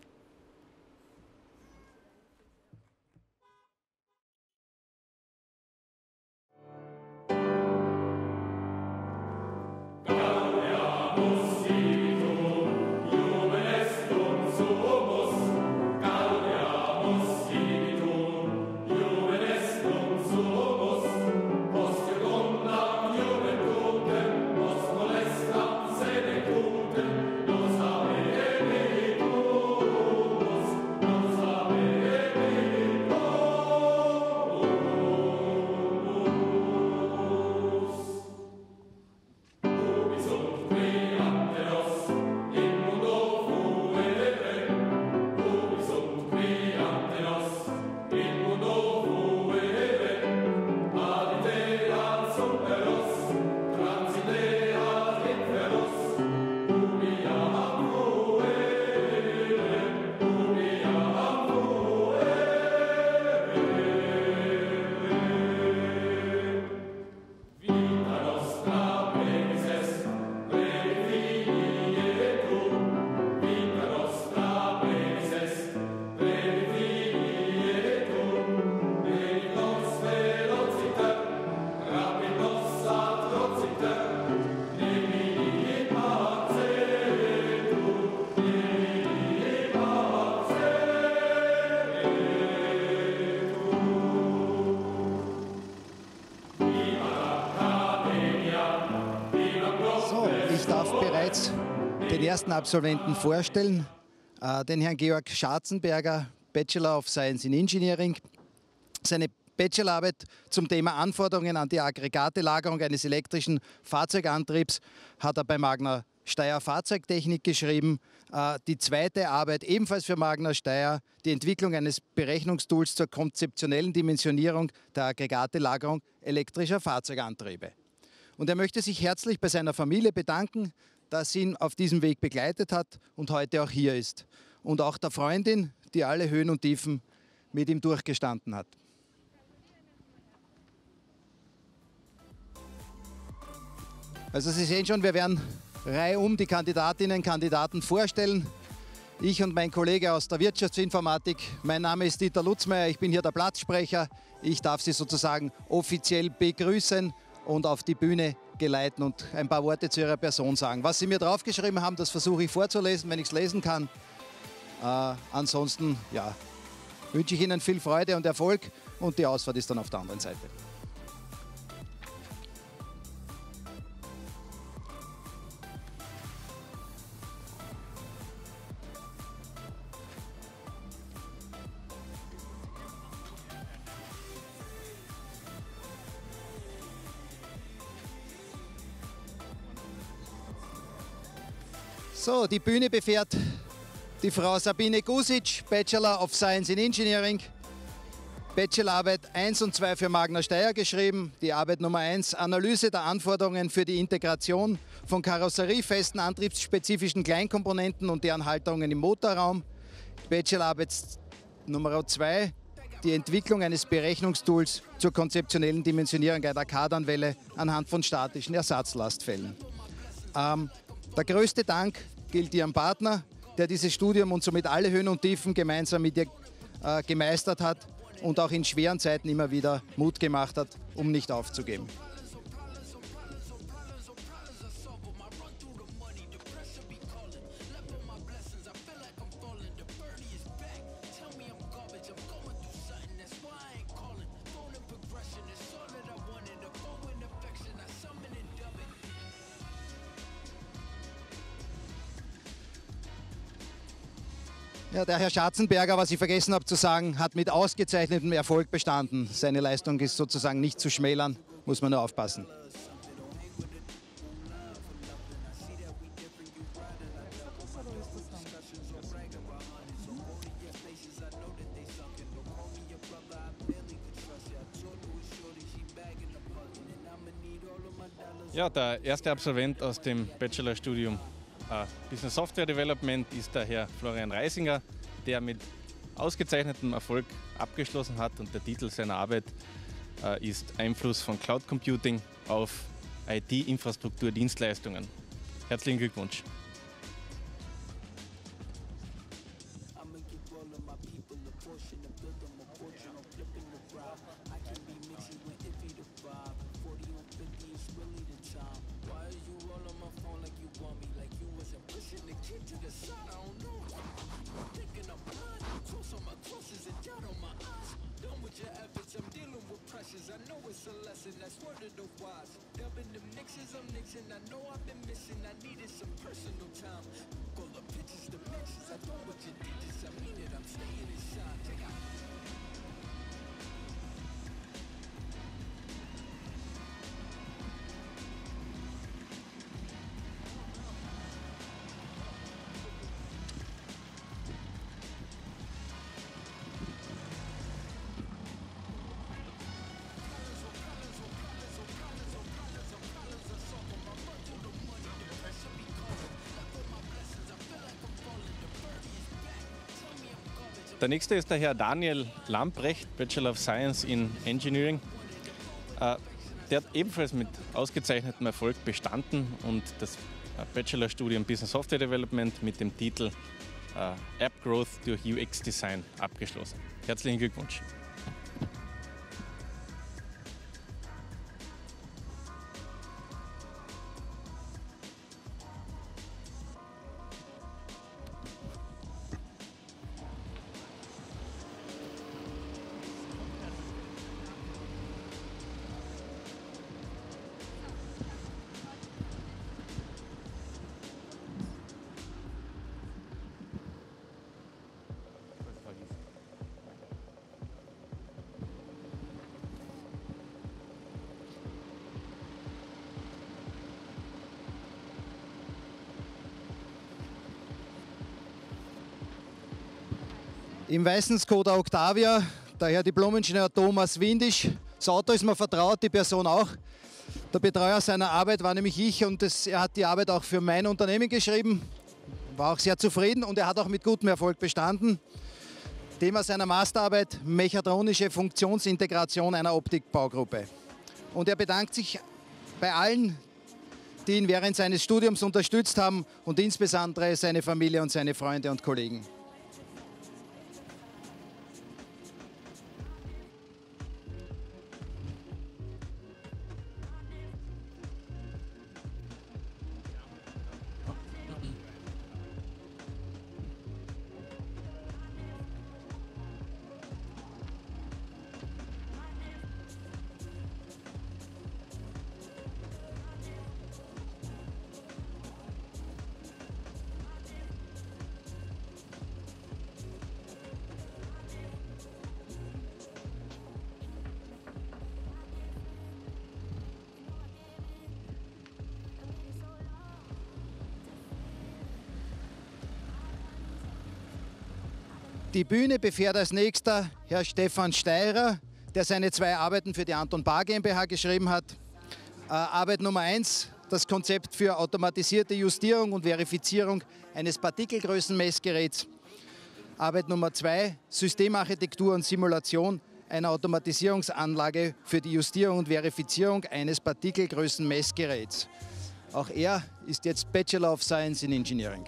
Den ersten Absolventen vorstellen, äh, den Herrn Georg Schatzenberger, Bachelor of Science in Engineering. Seine Bachelorarbeit zum Thema Anforderungen an die Aggregatelagerung eines elektrischen Fahrzeugantriebs hat er bei Magna Steyr Fahrzeugtechnik geschrieben. Äh, die zweite Arbeit ebenfalls für Magna Steyr, die Entwicklung eines Berechnungstools zur konzeptionellen Dimensionierung der Aggregatelagerung elektrischer Fahrzeugantriebe. Und er möchte sich herzlich bei seiner Familie bedanken, dass sie ihn auf diesem Weg begleitet hat und heute auch hier ist. Und auch der Freundin, die alle Höhen und Tiefen mit ihm durchgestanden hat. Also Sie sehen schon, wir werden reihum die Kandidatinnen und Kandidaten vorstellen. Ich und mein Kollege aus der Wirtschaftsinformatik. Mein Name ist Dieter Lutzmeier, ich bin hier der Platzsprecher. Ich darf Sie sozusagen offiziell begrüßen und auf die Bühne geleiten und ein paar Worte zu Ihrer Person sagen. Was Sie mir draufgeschrieben haben, das versuche ich vorzulesen, wenn ich es lesen kann. Äh, ansonsten ja, wünsche ich Ihnen viel Freude und Erfolg und die Ausfahrt ist dann auf der anderen Seite. So, die Bühne befährt die Frau Sabine Gusic, Bachelor of Science in Engineering. Bachelorarbeit eins und zwei für Magna Steyr geschrieben. Die Arbeit Nummer eins, Analyse der Anforderungen für die Integration von karosseriefesten antriebsspezifischen Kleinkomponenten und deren Halterungen im Motorraum. Bachelorarbeit Nummer zwei, die Entwicklung eines Berechnungstools zur konzeptionellen Dimensionierung einer Kardanwelle anhand von statischen Ersatzlastfällen. Ähm, der größte Dank gilt Ihrem Partner, der dieses Studium und somit alle Höhen und Tiefen gemeinsam mit ihr äh, gemeistert hat und auch in schweren Zeiten immer wieder Mut gemacht hat, um nicht aufzugeben. Ja, der Herr Schatzenberger, was ich vergessen habe zu sagen, hat mit ausgezeichnetem Erfolg bestanden. Seine Leistung ist sozusagen nicht zu schmälern, muss man nur aufpassen. Ja, der erste Absolvent aus dem Bachelorstudium uh, Business Software Development ist der Herr Florian Reisinger, der mit ausgezeichnetem Erfolg abgeschlossen hat, und der Titel seiner Arbeit uh, ist Einfluss von Cloud Computing auf I T-Infrastrukturdienstleistungen. Herzlichen Glückwunsch. Der nächste ist der Herr Daniel Lamprecht, Bachelor of Science in Engineering. Der hat ebenfalls mit ausgezeichnetem Erfolg bestanden und das Bachelorstudium Business Software Development mit dem Titel App Growth durch U X Design abgeschlossen. Herzlichen Glückwunsch. Im weißen Skoda Octavia, der Herr Diplom-Ingenieur Thomas Windisch. Das Auto ist mir vertraut, die Person auch. Der Betreuer seiner Arbeit war nämlich ich, und das, er hat die Arbeit auch für mein Unternehmen geschrieben. War auch sehr zufrieden und er hat auch mit gutem Erfolg bestanden. Thema seiner Masterarbeit: mechatronische Funktionsintegration einer Optikbaugruppe. Und er bedankt sich bei allen, die ihn während seines Studiums unterstützt haben, und insbesondere seine Familie und seine Freunde und Kollegen. Die Bühne befährt als nächster Herr Stefan Steirer, der seine zwei Arbeiten für die Anton Bar GmbH geschrieben hat. Äh, Arbeit Nummer eins, das Konzept für automatisierte Justierung und Verifizierung eines Partikelgrößenmessgeräts. Arbeit Nummer zwei, Systemarchitektur und Simulation einer Automatisierungsanlage für die Justierung und Verifizierung eines Partikelgrößenmessgeräts. Auch er ist jetzt Bachelor of Science in Engineering.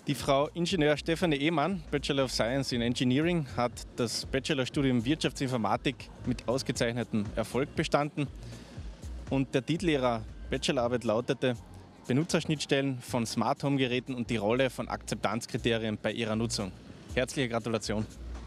Die Frau Ingenieur Stefanie Ehmann, Bachelor of Science in Engineering, hat das Bachelorstudium Wirtschaftsinformatik mit ausgezeichnetem Erfolg bestanden. Und der Titel ihrer Bachelorarbeit lautete Benutzerschnittstellen von Smart Home Geräten und die Rolle von Akzeptanzkriterien bei ihrer Nutzung. Herzliche Gratulation.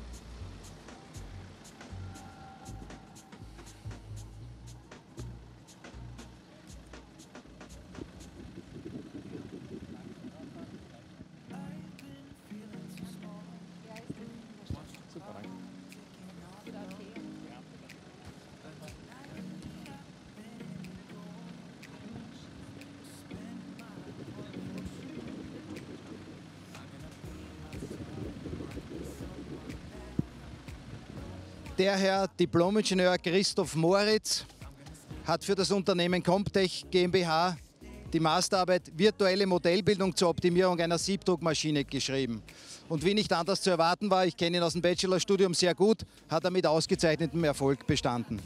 Der Herr Diplom-Ingenieur Christoph Moritz hat für das Unternehmen Comtech GmbH die Masterarbeit Virtuelle Modellbildung zur Optimierung einer Siebdruckmaschine geschrieben. Und wie nicht anders zu erwarten war, ich kenne ihn aus dem Bachelorstudium sehr gut, hat er mit ausgezeichnetem Erfolg bestanden.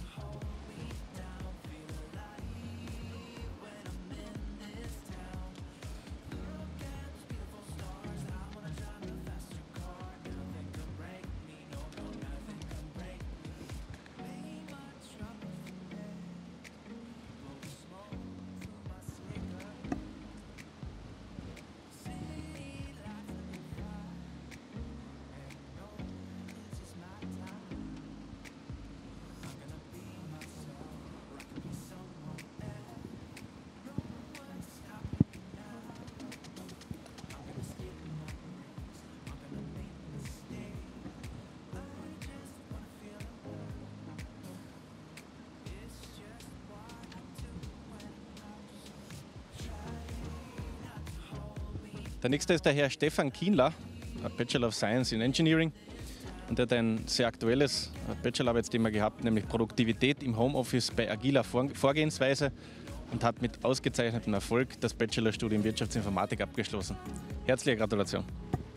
Der nächste ist der Herr Stefan Kienler, Bachelor of Science in Engineering. Und er hat ein sehr aktuelles Bachelorarbeitsthema gehabt, nämlich Produktivität im Homeoffice bei agiler Vorgehensweise und hat mit ausgezeichnetem Erfolg das Bachelorstudium Wirtschaftsinformatik abgeschlossen. Herzliche Gratulation.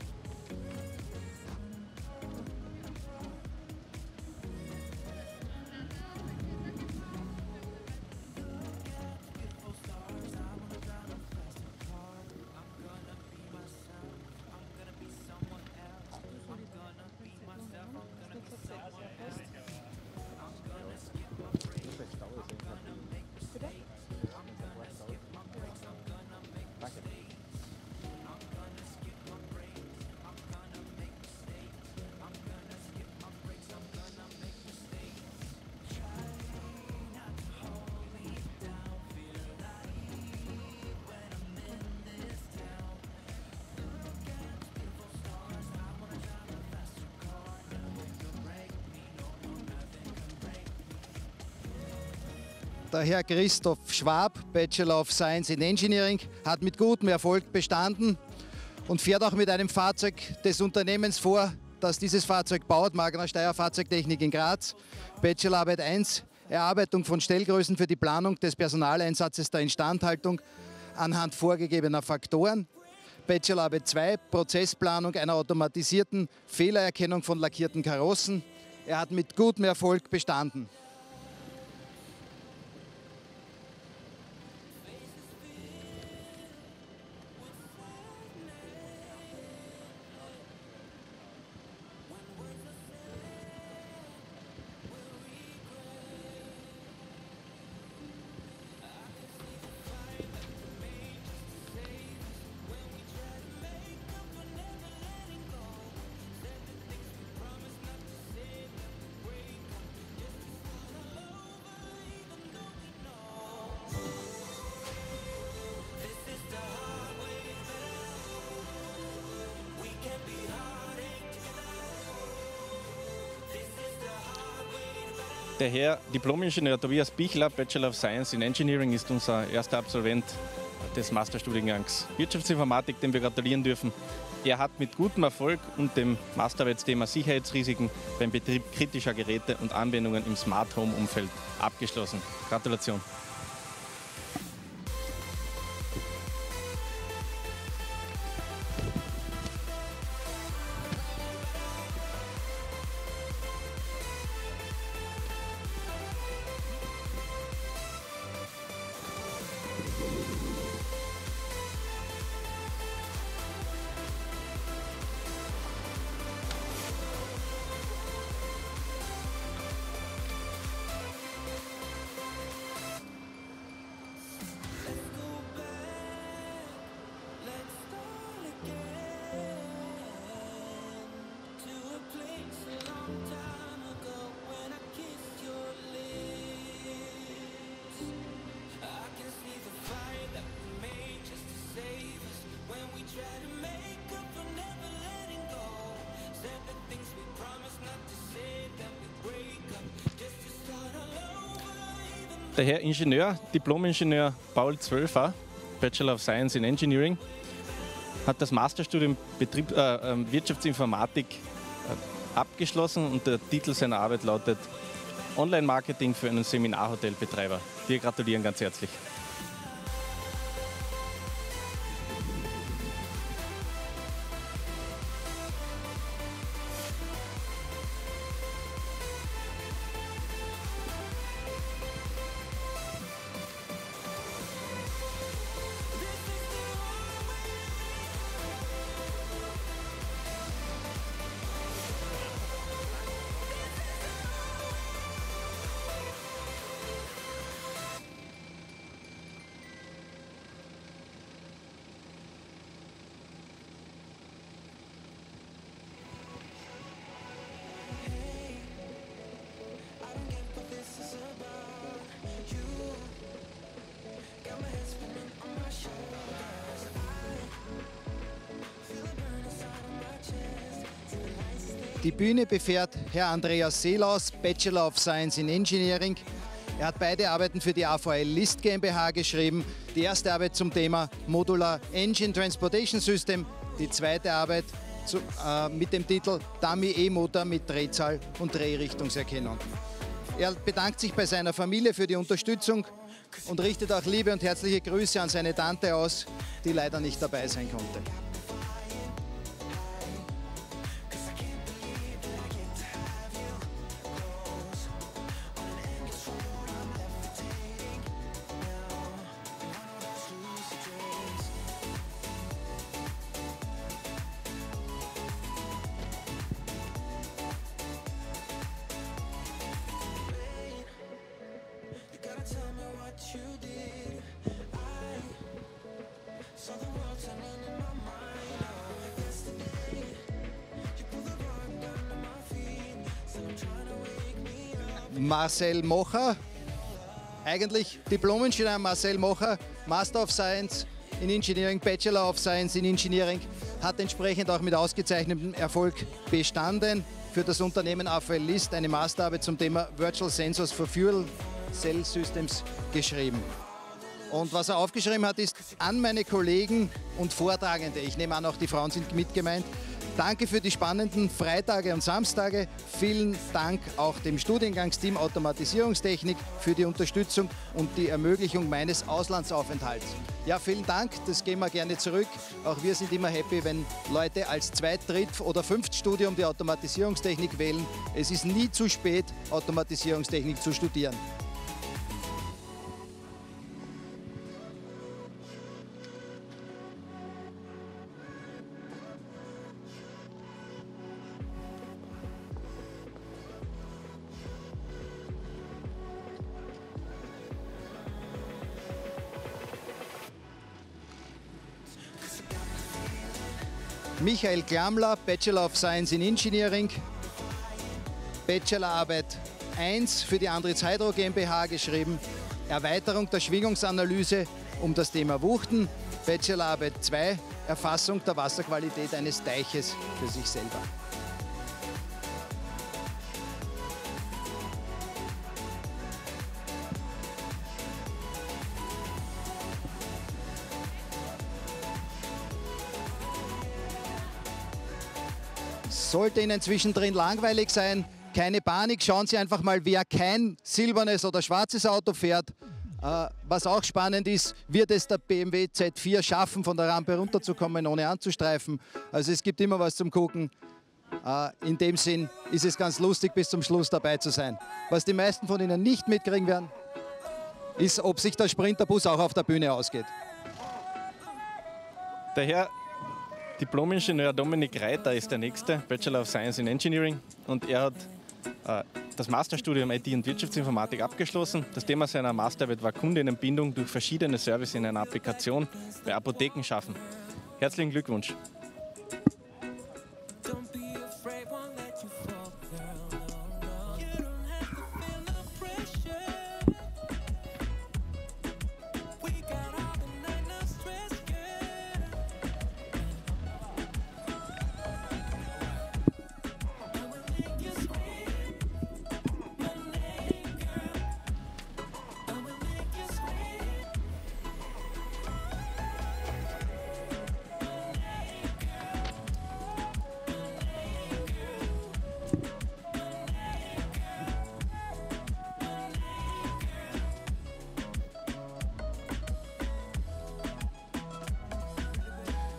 Der Herr Christoph Schwab, Bachelor of Science in Engineering, hat mit gutem Erfolg bestanden und fährt auch mit einem Fahrzeug des Unternehmens vor, das dieses Fahrzeug baut, Magna Steyr Fahrzeugtechnik in Graz. Bachelorarbeit eins, Erarbeitung von Stellgrößen für die Planung des Personaleinsatzes der Instandhaltung anhand vorgegebener Faktoren. Bachelorarbeit zwei, Prozessplanung einer automatisierten Fehlererkennung von lackierten Karossen. Er hat mit gutem Erfolg bestanden. Der Herr Diplom-Ingenieur Tobias Bichler, Bachelor of Science in Engineering, ist unser erster Absolvent des Masterstudiengangs Wirtschaftsinformatik, dem wir gratulieren dürfen. Er hat mit gutem Erfolg und dem Masterarbeitsthema Sicherheitsrisiken beim Betrieb kritischer Geräte und Anwendungen im Smart Home Umfeld abgeschlossen. Gratulation. Der Herr Ingenieur, Diplom-Ingenieur Paul Zwölfer, Bachelor of Science in Engineering, hat das Masterstudium Betrieb, äh, Wirtschaftsinformatik äh, abgeschlossen und der Titel seiner Arbeit lautet Online-Marketing für einen Seminarhotelbetreiber. Wir gratulieren ganz herzlich. Die Bühne befährt Herr Andreas Seelaus, Bachelor of Science in Engineering. Er hat beide Arbeiten für die A V L List GmbH geschrieben. Die erste Arbeit zum Thema Modular Engine Transportation System, die zweite Arbeit zu, äh, mit dem Titel Dummy E-Motor mit Drehzahl und Drehrichtungserkennung. Er bedankt sich bei seiner Familie für die Unterstützung und richtet auch liebe und herzliche Grüße an seine Tante aus, die leider nicht dabei sein konnte. Marcel Mocher, eigentlich Diplom-Ingenieur Marcel Mocher, Master of Science in Engineering, Bachelor of Science in Engineering, hat entsprechend auch mit ausgezeichnetem Erfolg bestanden. Für das Unternehmen A V L List eine Masterarbeit zum Thema Virtual Sensors for Fuel Cell Systems geschrieben. Und was er aufgeschrieben hat, ist an meine Kollegen und Vortragende, ich nehme an, auch die Frauen sind mit gemeint, danke für die spannenden Freitage und Samstage. Vielen Dank auch dem Studiengangsteam Automatisierungstechnik für die Unterstützung und die Ermöglichung meines Auslandsaufenthalts. Ja, vielen Dank, das geben wir gerne zurück. Auch wir sind immer happy, wenn Leute als Zweit-, Dritt- oder Fünftstudium die Automatisierungstechnik wählen. Es ist nie zu spät, Automatisierungstechnik zu studieren. Michael Klammler, Bachelor of Science in Engineering, Bachelorarbeit eins für die Andritz Hydro GmbH geschrieben, Erweiterung der Schwingungsanalyse um das Thema Wuchten, Bachelorarbeit zwei, Erfassung der Wasserqualität eines Teiches für sich selber. Sollte Ihnen zwischendrin langweilig sein, keine Panik, schauen Sie einfach mal, wer kein silbernes oder schwarzes Auto fährt. Äh, was auch spannend ist, wird es der B M W Z vier schaffen, von der Rampe runterzukommen, ohne anzustreifen. Also es gibt immer was zum Gucken. Äh, in dem Sinn ist es ganz lustig, bis zum Schluss dabei zu sein. Was die meisten von Ihnen nicht mitkriegen werden, ist, ob sich der Sprinterbus auch auf der Bühne ausgeht. Der Herr Diplom-Ingenieur Dominik Reiter ist der nächste, Bachelor of Science in Engineering, und er hat äh, das Masterstudium I T und Wirtschaftsinformatik abgeschlossen. Das Thema seiner Masterarbeit war Kundinnenbindung durch verschiedene Services in einer Applikation bei Apotheken schaffen. Herzlichen Glückwunsch!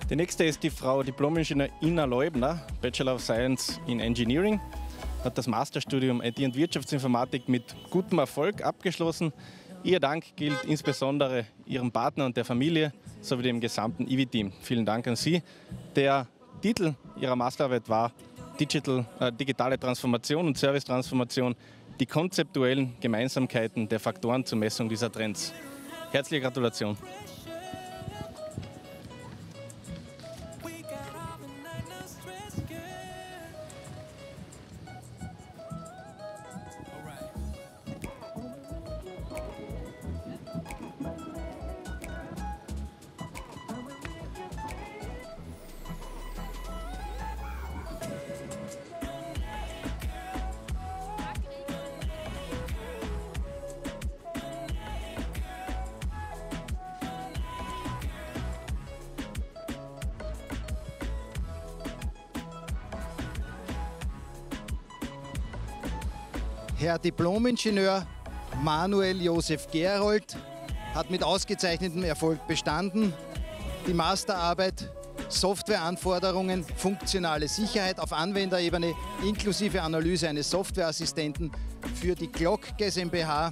Die nächste ist die Frau Diplom-Ingenieur Ina Leubner, Bachelor of Science in Engineering, hat das Masterstudium I T und Wirtschaftsinformatik mit gutem Erfolg abgeschlossen. Ihr Dank gilt insbesondere Ihrem Partner und der Familie sowie dem gesamten I W I-Team. Vielen Dank an Sie. Der Titel Ihrer Masterarbeit war Digital, äh, Digitale Transformation und Service-Transformation, die konzeptuellen Gemeinsamkeiten der Faktoren zur Messung dieser Trends. Herzliche Gratulation. Herr Diplom-Ingenieur Manuel Josef Gerold hat mit ausgezeichnetem Erfolg bestanden. Die Masterarbeit Softwareanforderungen, funktionale Sicherheit auf Anwenderebene inklusive Analyse eines Softwareassistenten für die Glock GmbH.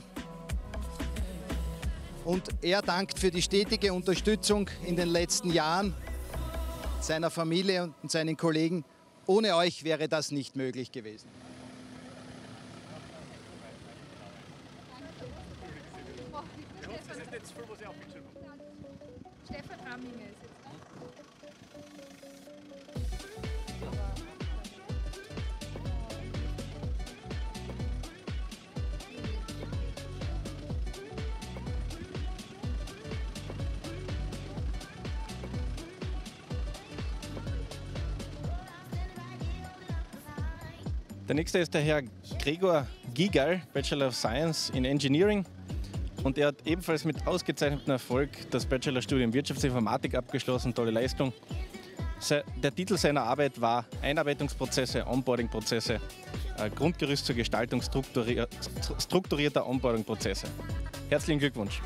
Und er dankt für die stetige Unterstützung in den letzten Jahren seiner Familie und seinen Kollegen. Ohne euch wäre das nicht möglich gewesen. Stefan Ramminger ist jetzt. Der nächste ist der Herr Gregor Gigal, Bachelor of Science in Engineering. Und er hat ebenfalls mit ausgezeichnetem Erfolg das Bachelorstudium Wirtschaftsinformatik abgeschlossen, tolle Leistung. Der Titel seiner Arbeit war Einarbeitungsprozesse, Onboarding-Prozesse, Grundgerüst zur Gestaltung strukturierter Onboarding-Prozesse. Herzlichen Glückwunsch.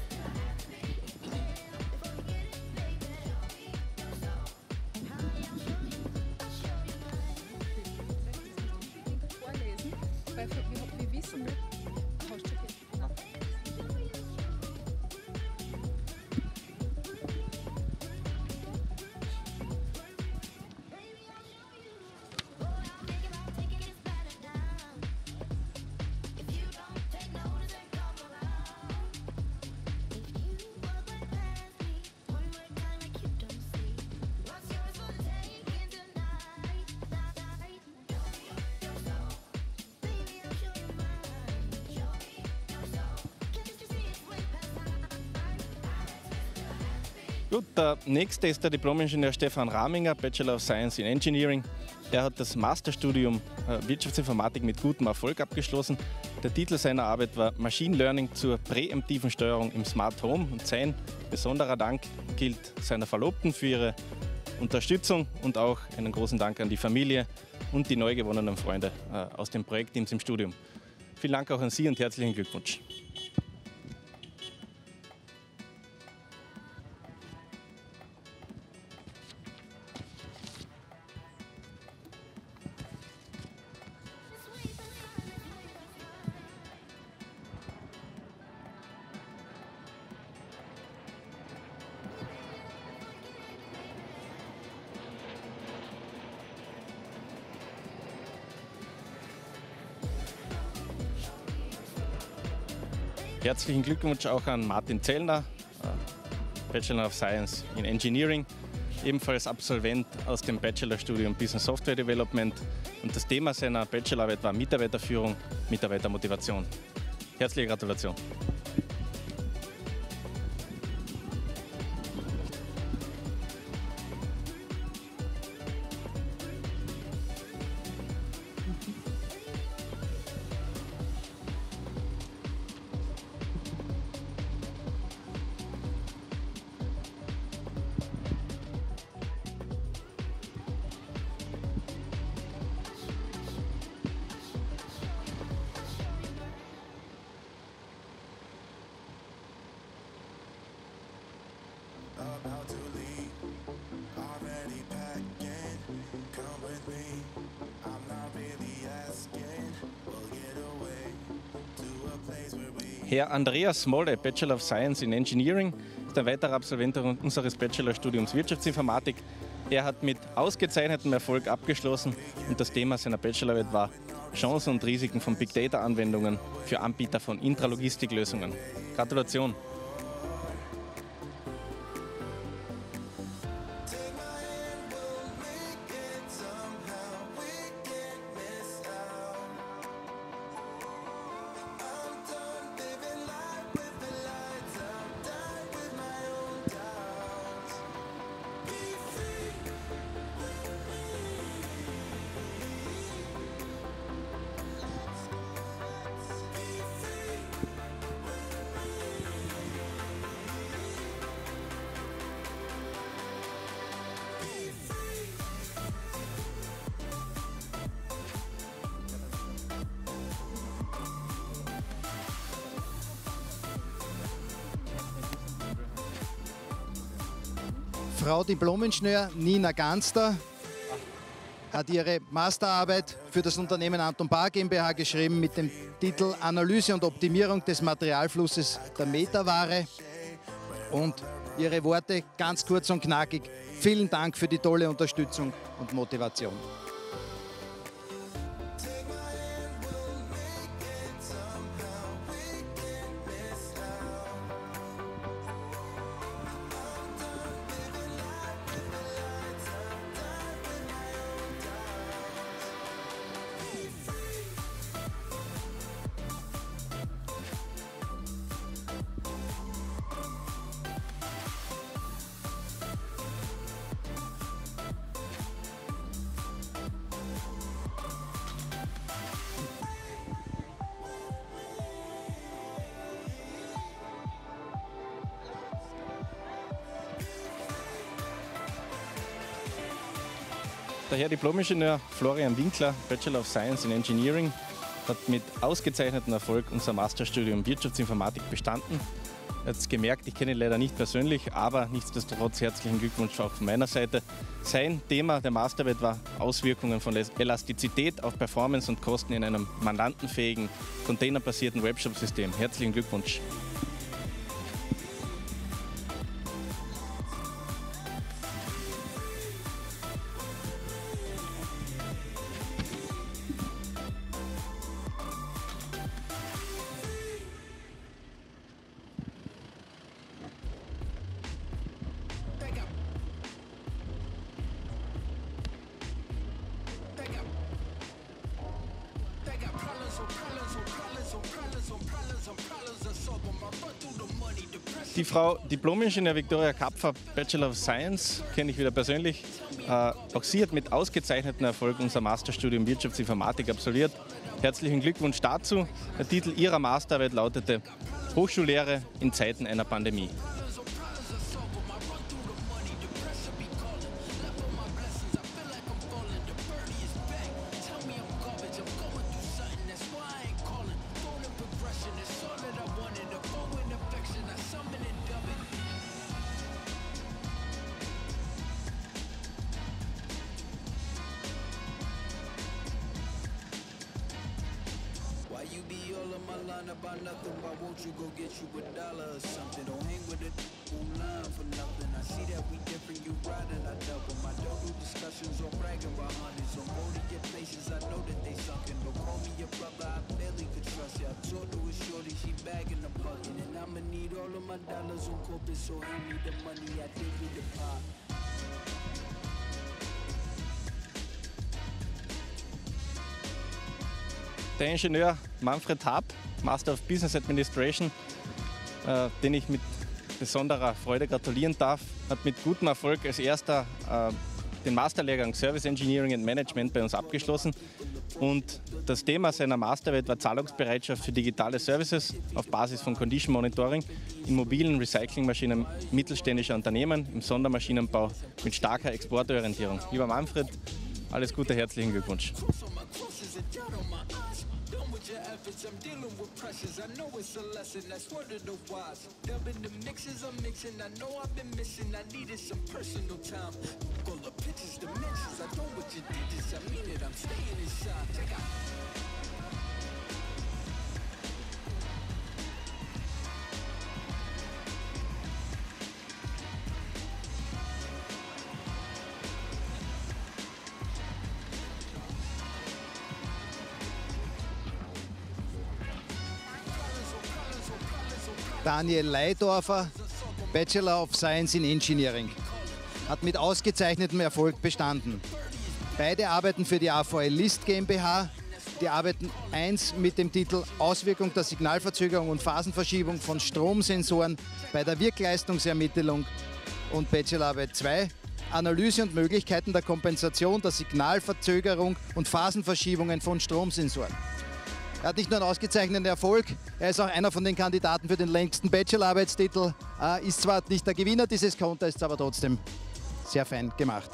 Gut, der nächste ist der Diplom-Ingenieur Stefan Ramminger, Bachelor of Science in Engineering. Er hat das Masterstudium Wirtschaftsinformatik mit gutem Erfolg abgeschlossen. Der Titel seiner Arbeit war Machine Learning zur präemptiven Steuerung im Smart Home. Und sein besonderer Dank gilt seiner Verlobten für ihre Unterstützung und auch einen großen Dank an die Familie und die neu gewonnenen Freunde aus den Projektteams im Studium. Vielen Dank auch an Sie und herzlichen Glückwunsch. Herzlichen Glückwunsch auch an Martin Zellner, Bachelor of Science in Engineering, ebenfalls Absolvent aus dem Bachelorstudium Business Software Development. Und das Thema seiner Bachelorarbeit war Mitarbeiterführung, Mitarbeitermotivation. Herzliche Gratulation. Herr Andreas Molle, Bachelor of Science in Engineering, ist ein weiterer Absolvent unseres Bachelorstudiums Wirtschaftsinformatik. Er hat mit ausgezeichnetem Erfolg abgeschlossen und das Thema seiner Bachelorarbeit war Chancen und Risiken von Big Data-Anwendungen für Anbieter von Intralogistiklösungen. Gratulation! Frau Diplom-Ingenieur Nina Ganster hat ihre Masterarbeit für das Unternehmen Anton Paar GmbH geschrieben mit dem Titel Analyse und Optimierung des Materialflusses der Metaware. Und ihre Worte ganz kurz und knackig. Vielen Dank für die tolle Unterstützung und Motivation. Der Herr Diplom-Ingenieur Florian Winkler, Bachelor of Science in Engineering, hat mit ausgezeichnetem Erfolg unser Masterstudium Wirtschaftsinformatik bestanden. Er hat es gemerkt, ich kenne ihn leider nicht persönlich, aber nichtsdestotrotz herzlichen Glückwunsch auch von meiner Seite. Sein Thema der Masterarbeit war Auswirkungen von Elastizität auf Performance und Kosten in einem mandantenfähigen, containerbasierten Webshop-System. Herzlichen Glückwunsch. Die Frau Diplom-Ingenieur Viktoria Kapfer, Bachelor of Science, kenne ich wieder persönlich. Äh, auch sie hat mit ausgezeichnetem Erfolg unser Masterstudium Wirtschaftsinformatik absolviert. Herzlichen Glückwunsch dazu. Der Titel ihrer Masterarbeit lautete Hochschullehre in Zeiten einer Pandemie. About nothing, why won't you go get you a dollar or something? Don't hang with a line for nothing. I see that we different, you riding, I double. I don't do discussions or bragging about hundreds. On both of your places, I know that they sunken. Don't call me your brother, I barely could trust you. I talked to a shorty, she bagging the bucket. And I'ma need all of my dollars on corporate, so hand me the money, I give you the pot. Der Ingenieur Manfred Haab, Master of Business Administration, äh, den ich mit besonderer Freude gratulieren darf, hat mit gutem Erfolg als erster äh, den Masterlehrgang Service Engineering and Management bei uns abgeschlossen. Und das Thema seiner Masterarbeit war Zahlungsbereitschaft für digitale Services auf Basis von Condition Monitoring in mobilen Recyclingmaschinen mittelständischer Unternehmen im Sondermaschinenbau mit starker Exportorientierung. Lieber Manfred, alles Gute, herzlichen Glückwunsch. I'm dealing with pressures, I know it's a lesson, that's word of the wise. Dubbing the mixes I'm mixing, I know I've been missing, I needed some personal time. All the pictures, dimensions, I know what you did, just I mean it, I'm staying inside. Check out. Daniel Leidorfer, Bachelor of Science in Engineering. Hat mit ausgezeichnetem Erfolg bestanden. Beide arbeiten für die A V L List GmbH. Die arbeiten eins mit dem Titel Auswirkung der Signalverzögerung und Phasenverschiebung von Stromsensoren bei der Wirkleistungsermittlung und Bachelorarbeit zwei. Analyse und Möglichkeiten der Kompensation der Signalverzögerung und Phasenverschiebungen von Stromsensoren. Er hat nicht nur einen ausgezeichneten Erfolg, er ist auch einer von den Kandidaten für den längsten Bachelorarbeitstitel. Äh, ist zwar nicht der Gewinner dieses Contests, aber trotzdem sehr fein gemacht.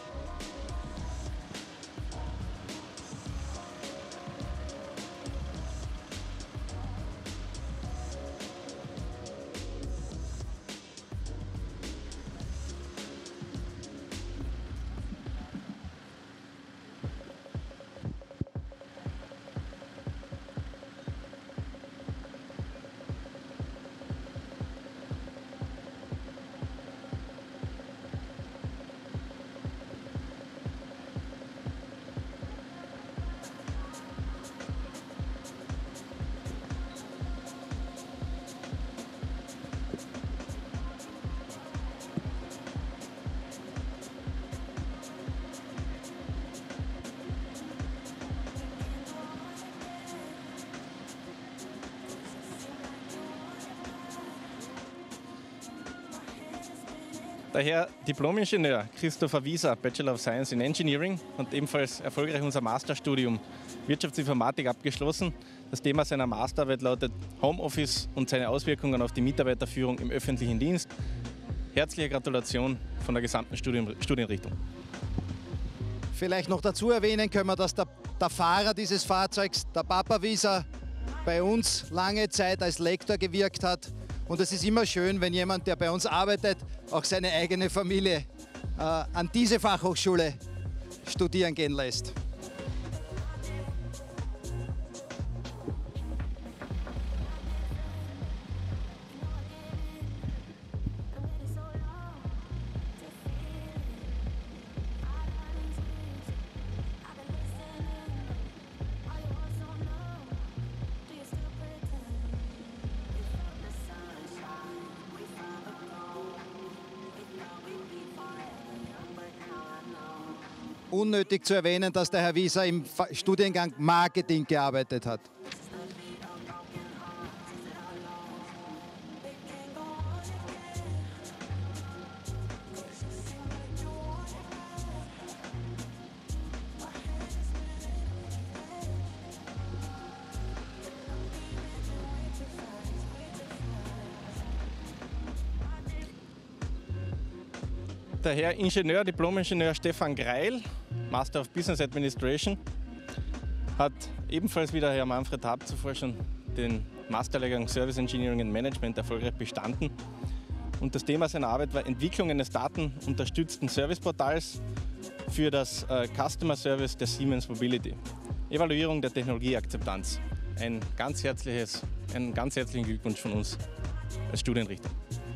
Daher Diplom-Ingenieur Christopher Wieser, Bachelor of Science in Engineering und ebenfalls erfolgreich unser Masterstudium Wirtschaftsinformatik abgeschlossen. Das Thema seiner Masterarbeit lautet Homeoffice und seine Auswirkungen auf die Mitarbeiterführung im öffentlichen Dienst. Herzliche Gratulation von der gesamten Studien Studienrichtung. Vielleicht noch dazu erwähnen können wir, dass der, der Fahrer dieses Fahrzeugs, der Papa Wieser, bei uns lange Zeit als Lektor gewirkt hat. Und es ist immer schön, wenn jemand, der bei uns arbeitet, auch seine eigene Familie äh, an diese Fachhochschule studieren gehen lässt. Unnötig zu erwähnen, dass der Herr Wieser im Studiengang Marketing gearbeitet hat. Der Herr Ingenieur, Diplom-Ingenieur Stefan Greil, Master of Business Administration, hat ebenfalls wie der Herr Manfred Hab zuvor schon den Masterlehrgang Service Engineering and Management erfolgreich bestanden. Und das Thema seiner Arbeit war Entwicklung eines datenunterstützten Serviceportals für das äh, Customer Service der Siemens Mobility. Evaluierung der Technologieakzeptanz. Ein ganz herzliches, einen ganz herzlichen Glückwunsch von uns als Studienrichter.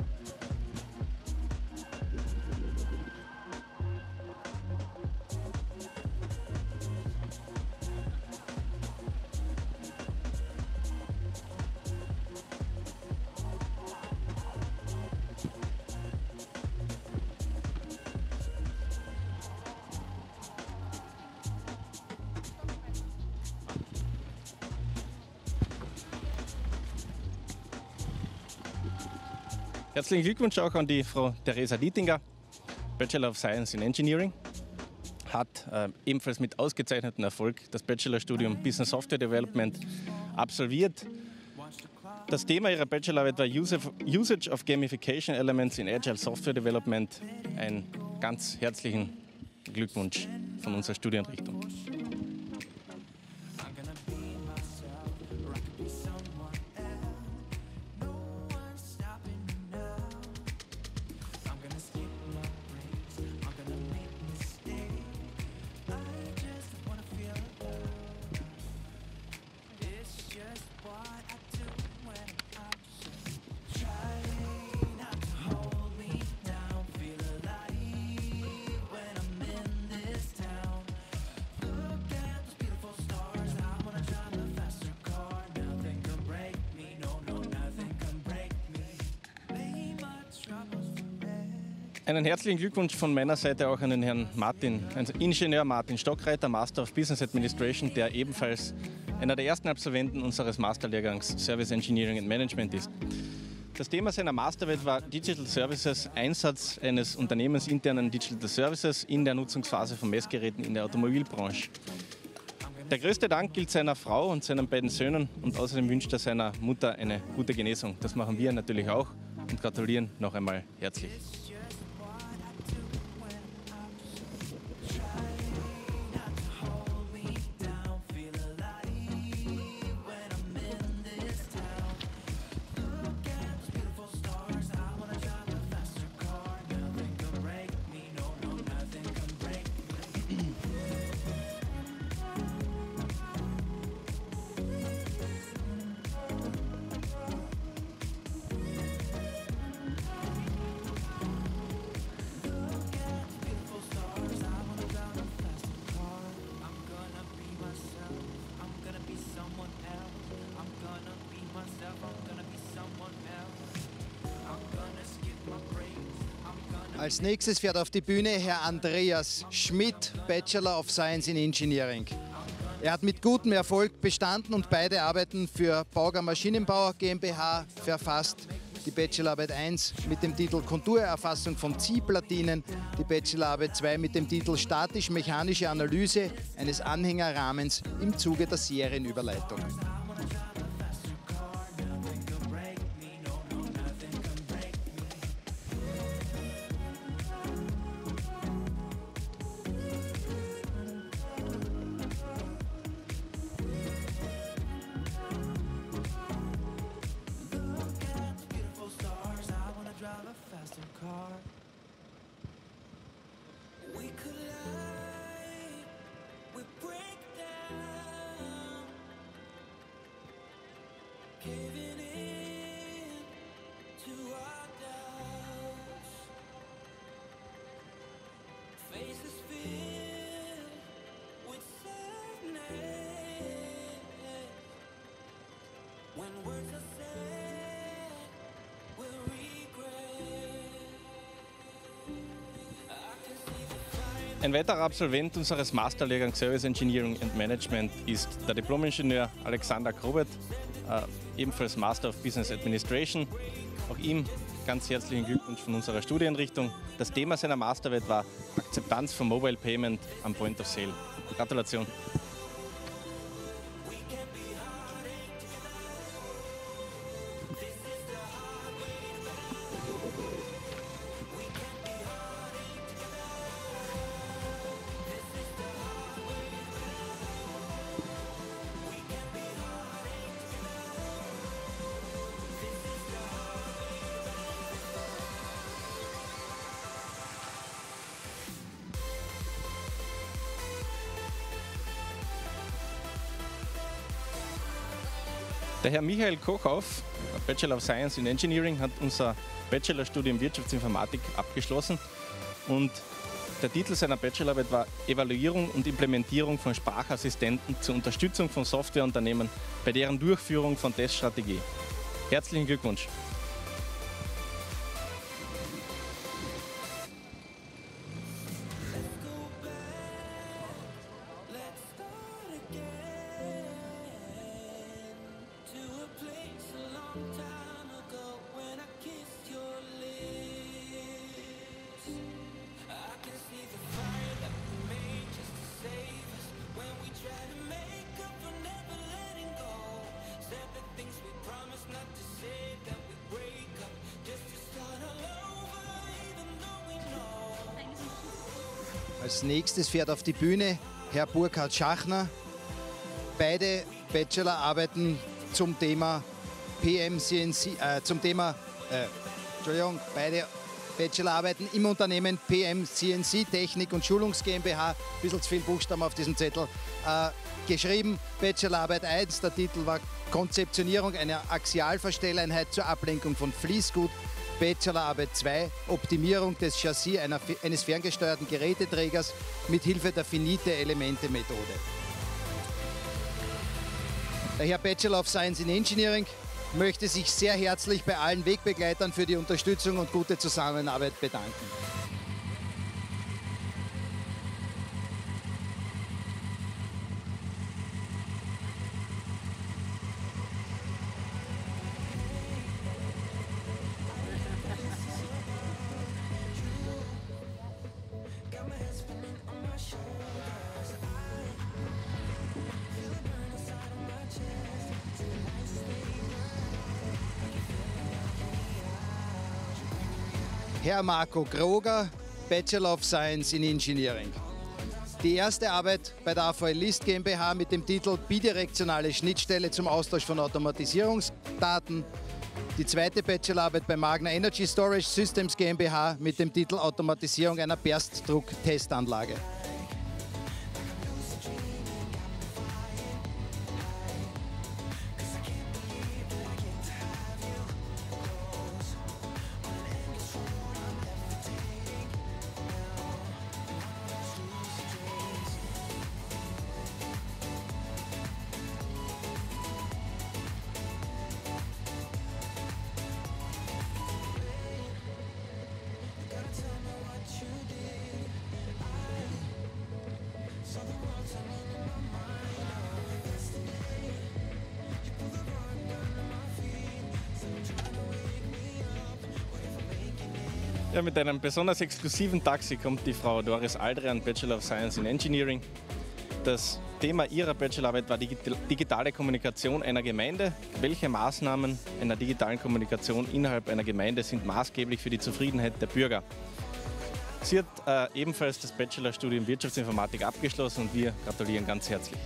Herzlichen Glückwunsch auch an die Frau Theresa Dietinger, Bachelor of Science in Engineering, hat äh, ebenfalls mit ausgezeichnetem Erfolg das Bachelorstudium Business Software Development absolviert. Das Thema ihrer Bachelorarbeit war Usage of Gamification Elements in Agile Software Development. Einen ganz herzlichen Glückwunsch von unserer Studienrichtung. Einen herzlichen Glückwunsch von meiner Seite auch an den Herrn Martin, also Ingenieur Martin Stockreiter, Master of Business Administration, der ebenfalls einer der ersten Absolventen unseres Masterlehrgangs Service Engineering and Management ist. Das Thema seiner Masterarbeit war Digital Services, Einsatz eines unternehmensinternen Digital Services in der Nutzungsphase von Messgeräten in der Automobilbranche. Der größte Dank gilt seiner Frau und seinen beiden Söhnen und außerdem wünscht er seiner Mutter eine gute Genesung. Das machen wir natürlich auch und gratulieren noch einmal herzlich. Als nächstes fährt auf die Bühne Herr Andreas Schmidt, Bachelor of Science in Engineering. Er hat mit gutem Erfolg bestanden und beide Arbeiten für Bauger Maschinenbau GmbH verfasst. Die Bachelorarbeit eins mit dem Titel Konturerfassung von Ziehplatinen, die Bachelorarbeit zwei mit dem Titel Statisch-mechanische Analyse eines Anhängerrahmens im Zuge der Serienüberleitung. Ein weiterer Absolvent unseres Masterlehrgangs Service Engineering and Management ist der Diplom-Ingenieur Alexander Grobet, äh, ebenfalls Master of Business Administration. Auch ihm ganz herzlichen Glückwunsch von unserer Studienrichtung. Das Thema seiner Masterarbeit war Akzeptanz von Mobile Payment am Point of Sale. Gratulation. Der Herr Michael Kochauf, Bachelor of Science in Engineering, hat unser Bachelorstudium Wirtschaftsinformatik abgeschlossen und der Titel seiner Bachelorarbeit war Evaluierung und Implementierung von Sprachassistenten zur Unterstützung von Softwareunternehmen bei deren Durchführung von Teststrategie. Herzlichen Glückwunsch! Als nächstes fährt auf die Bühne Herr Burkhard Schachner. Beide Bachelorarbeiten zum Thema P M C N C, äh, zum Thema, äh, Entschuldigung, beide Bachelorarbeiten im Unternehmen P M C N C Technik und Schulungs GmbH, ein bisschen zu viel Buchstaben auf diesem Zettel, äh, geschrieben. Bachelorarbeit eins, der Titel war Konzeptionierung einer Axialverstelleinheit zur Ablenkung von Fließgut. Bachelorarbeit zwei, Optimierung des Chassis einer, eines ferngesteuerten Geräteträgers mit Hilfe der Finite-Elemente-Methode. Der Herr Bachelor of Science in Engineering möchte sich sehr herzlich bei allen Wegbegleitern für die Unterstützung und gute Zusammenarbeit bedanken. Herr Marco Groger, Bachelor of Science in Engineering. Die erste Arbeit bei der A V L List GmbH mit dem Titel Bidirektionale Schnittstelle zum Austausch von Automatisierungsdaten. Die zweite Bachelorarbeit bei Magna Energy Storage Systems GmbH mit dem Titel Automatisierung einer Berstdruck-Testanlage. Ja, mit einem besonders exklusiven Taxi kommt die Frau Doris Aldrian, Bachelor of Science in Engineering. Das Thema ihrer Bachelorarbeit war die digitale Kommunikation einer Gemeinde. Welche Maßnahmen einer digitalen Kommunikation innerhalb einer Gemeinde sind maßgeblich für die Zufriedenheit der Bürger? Sie hat äh, ebenfalls das Bachelorstudium Wirtschaftsinformatik abgeschlossen und wir gratulieren ganz herzlich.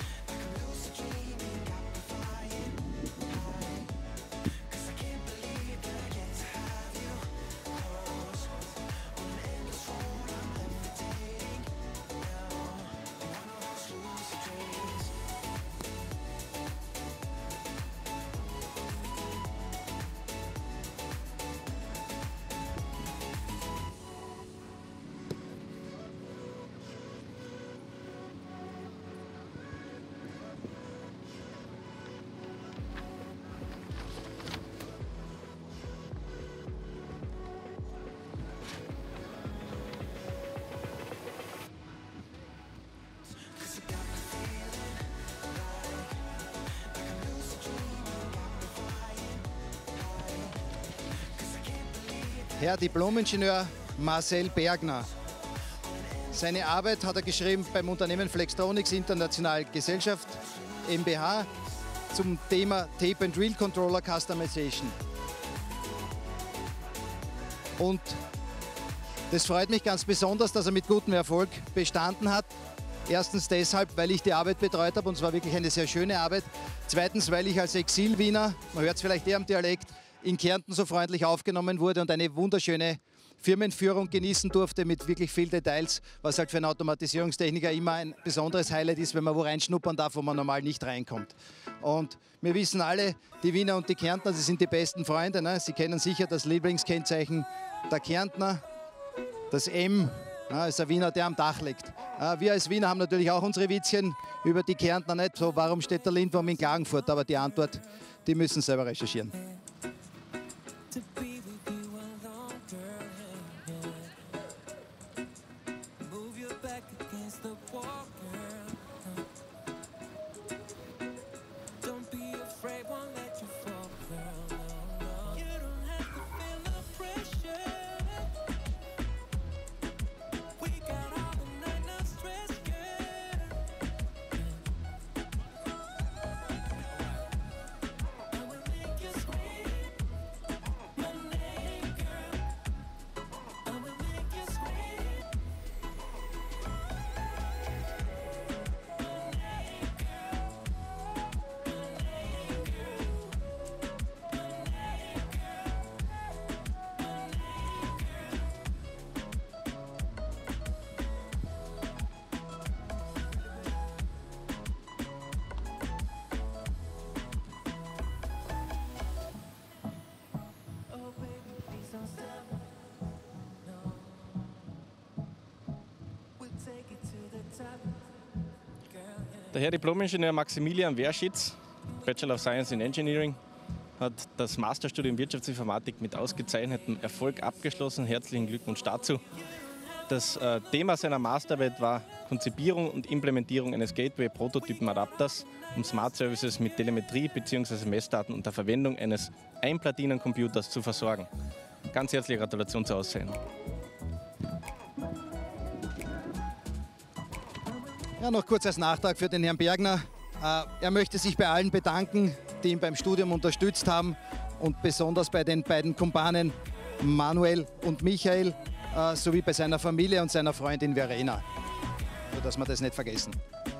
Herr Diplomingenieur Marcel Bergner. Seine Arbeit hat er geschrieben beim Unternehmen Flextronics International Gesellschaft GmbH zum Thema Tape and Reel Controller Customization. Und das freut mich ganz besonders, dass er mit gutem Erfolg bestanden hat. Erstens deshalb, weil ich die Arbeit betreut habe und es war wirklich eine sehr schöne Arbeit. Zweitens, weil ich als Exil-Wiener, man hört es vielleicht eher am Dialekt, in Kärnten so freundlich aufgenommen wurde und eine wunderschöne Firmenführung genießen durfte mit wirklich vielen Details, was halt für einen Automatisierungstechniker immer ein besonderes Highlight ist, wenn man wo reinschnuppern darf, wo man normal nicht reinkommt. Und wir wissen alle, die Wiener und die Kärntner, sie sind die besten Freunde. Ne? Sie kennen sicher das Lieblingskennzeichen der Kärntner, das M, ja, ist ein Wiener, der am Dach liegt. Ja, wir als Wiener haben natürlich auch unsere Witzchen über die Kärntner nicht. So, warum steht der Lindwurm in Klagenfurt? Aber die Antwort, die müssen selber recherchieren. To be with you alone, girl, yeah, yeah. Move your back against the wall, girl. Don't be afraid, won't let you fall, girl. No, no. You don't have to feel the pressure. We got all the night, no stress, girl. I will make you scream. Der Herr Diplomingenieur Maximilian Werschitz, Bachelor of Science in Engineering. hat das Masterstudium Wirtschaftsinformatik mit ausgezeichnetem Erfolg abgeschlossen. Herzlichen Glückwunsch dazu. Das äh, Thema seiner Masterarbeit war Konzipierung und Implementierung eines Gateway-Prototypen-Adapters, um Smart Services mit Telemetrie bzw. Messdaten unter Verwendung eines Einplatinencomputers zu versorgen. Ganz herzliche Gratulation zur Auszeichnung. Ja, noch kurz als Nachtrag für den Herrn Bergner. Äh, er möchte sich bei allen bedanken, die ihn beim Studium unterstützt haben und besonders bei den beiden Kumpanen Manuel und Michael, äh, sowie bei seiner Familie und seiner Freundin Verena. So dass wir das nicht vergessen.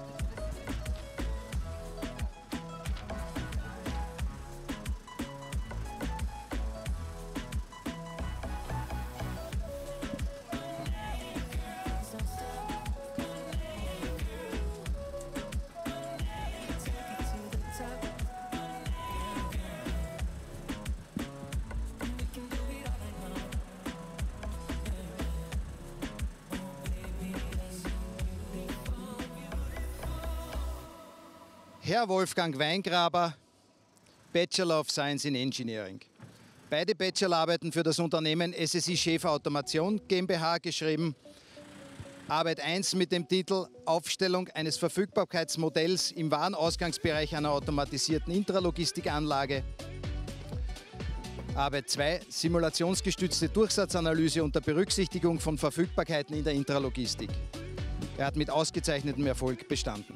Herr Wolfgang Weingraber, Bachelor of Science in Engineering. Beide Bachelorarbeiten für das Unternehmen S S I Schäfer Automation GmbH geschrieben. Arbeit eins mit dem Titel Aufstellung eines Verfügbarkeitsmodells im Warenausgangsbereich einer automatisierten Intralogistikanlage. Arbeit zwei, simulationsgestützte Durchsatzanalyse unter Berücksichtigung von Verfügbarkeiten in der Intralogistik. Er hat mit ausgezeichnetem Erfolg bestanden.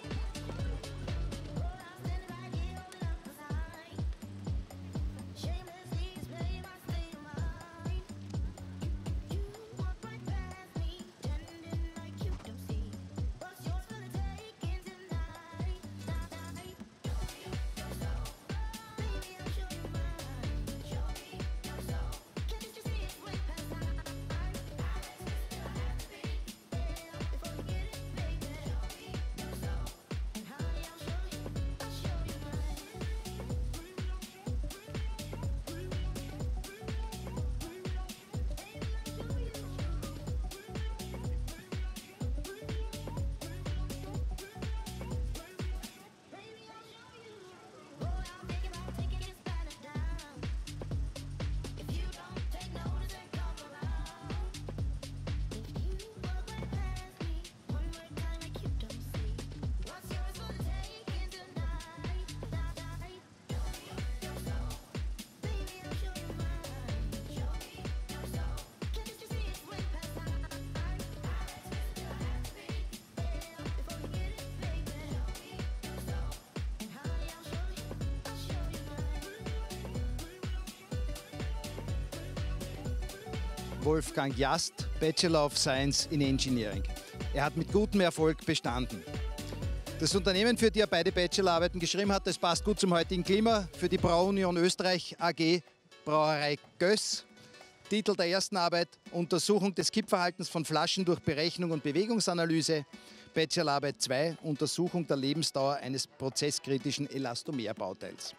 Wolfgang Jast, Bachelor of Science in Engineering. Er hat mit gutem Erfolg bestanden. Das Unternehmen, für die er beide Bachelorarbeiten geschrieben hat, das passt gut zum heutigen Klima, für die Brauunion Österreich A G Brauerei Göss. Titel der ersten Arbeit: Untersuchung des Kippverhaltens von Flaschen durch Berechnung und Bewegungsanalyse. Bachelorarbeit zwei: Untersuchung der Lebensdauer eines prozesskritischen Elastomerbauteils.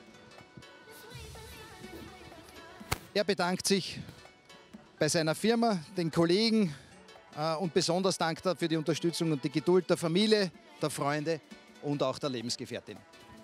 Er bedankt sich bei seiner Firma, den Kollegen äh, und besonders dankt er für die Unterstützung und die Geduld der Familie, der Freunde und auch der Lebensgefährtin.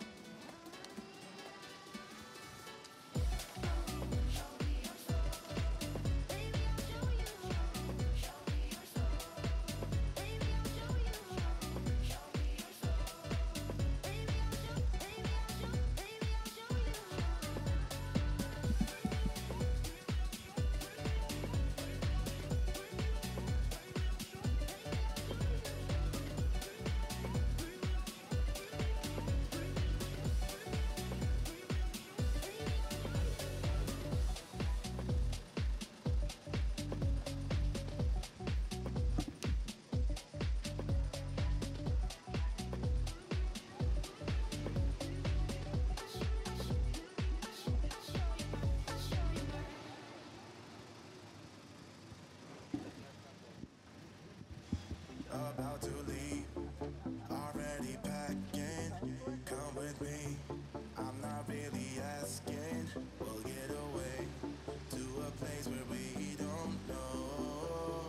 About to leave, already packing. Come with me, I'm not really asking. We'll get away to a place where we don't know.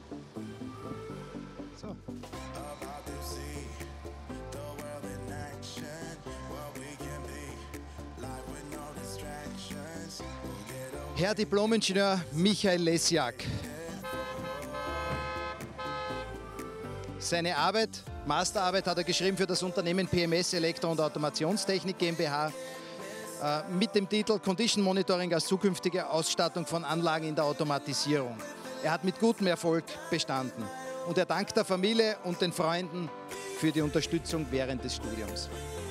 So. About to see the world in action, what we can be, life with no Herr Diplom-Ingenieur Michael Lesjak. Seine Arbeit, Masterarbeit hat er geschrieben für das Unternehmen P M S Elektro- und Automationstechnik GmbH äh, mit dem Titel Condition Monitoring als zukünftige Ausstattung von Anlagen in der Automatisierung. Er hat mit gutem Erfolg bestanden und er dankt der Familie und den Freunden für die Unterstützung während des Studiums.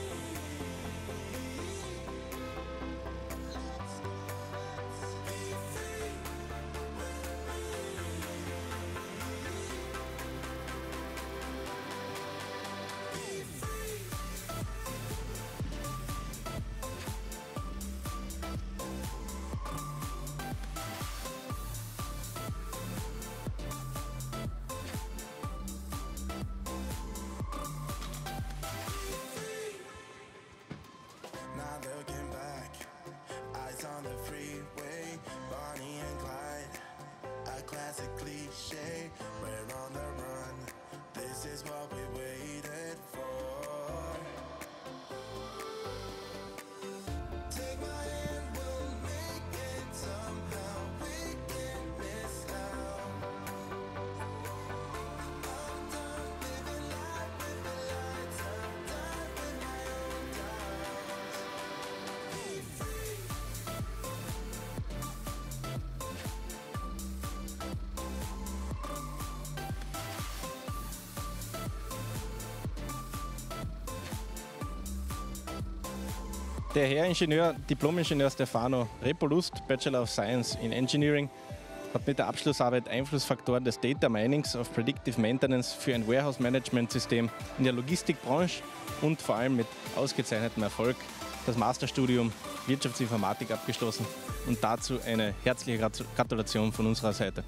Der Herr Ingenieur, Diplom-Ingenieur Stefano Repolust, Bachelor of Science in Engineering, hat mit der Abschlussarbeit Einflussfaktoren des Data Minings auf Predictive Maintenance für ein Warehouse-Management-System in der Logistikbranche und vor allem mit ausgezeichnetem Erfolg das Masterstudium Wirtschaftsinformatik abgeschlossen und dazu eine herzliche Gratulation von unserer Seite.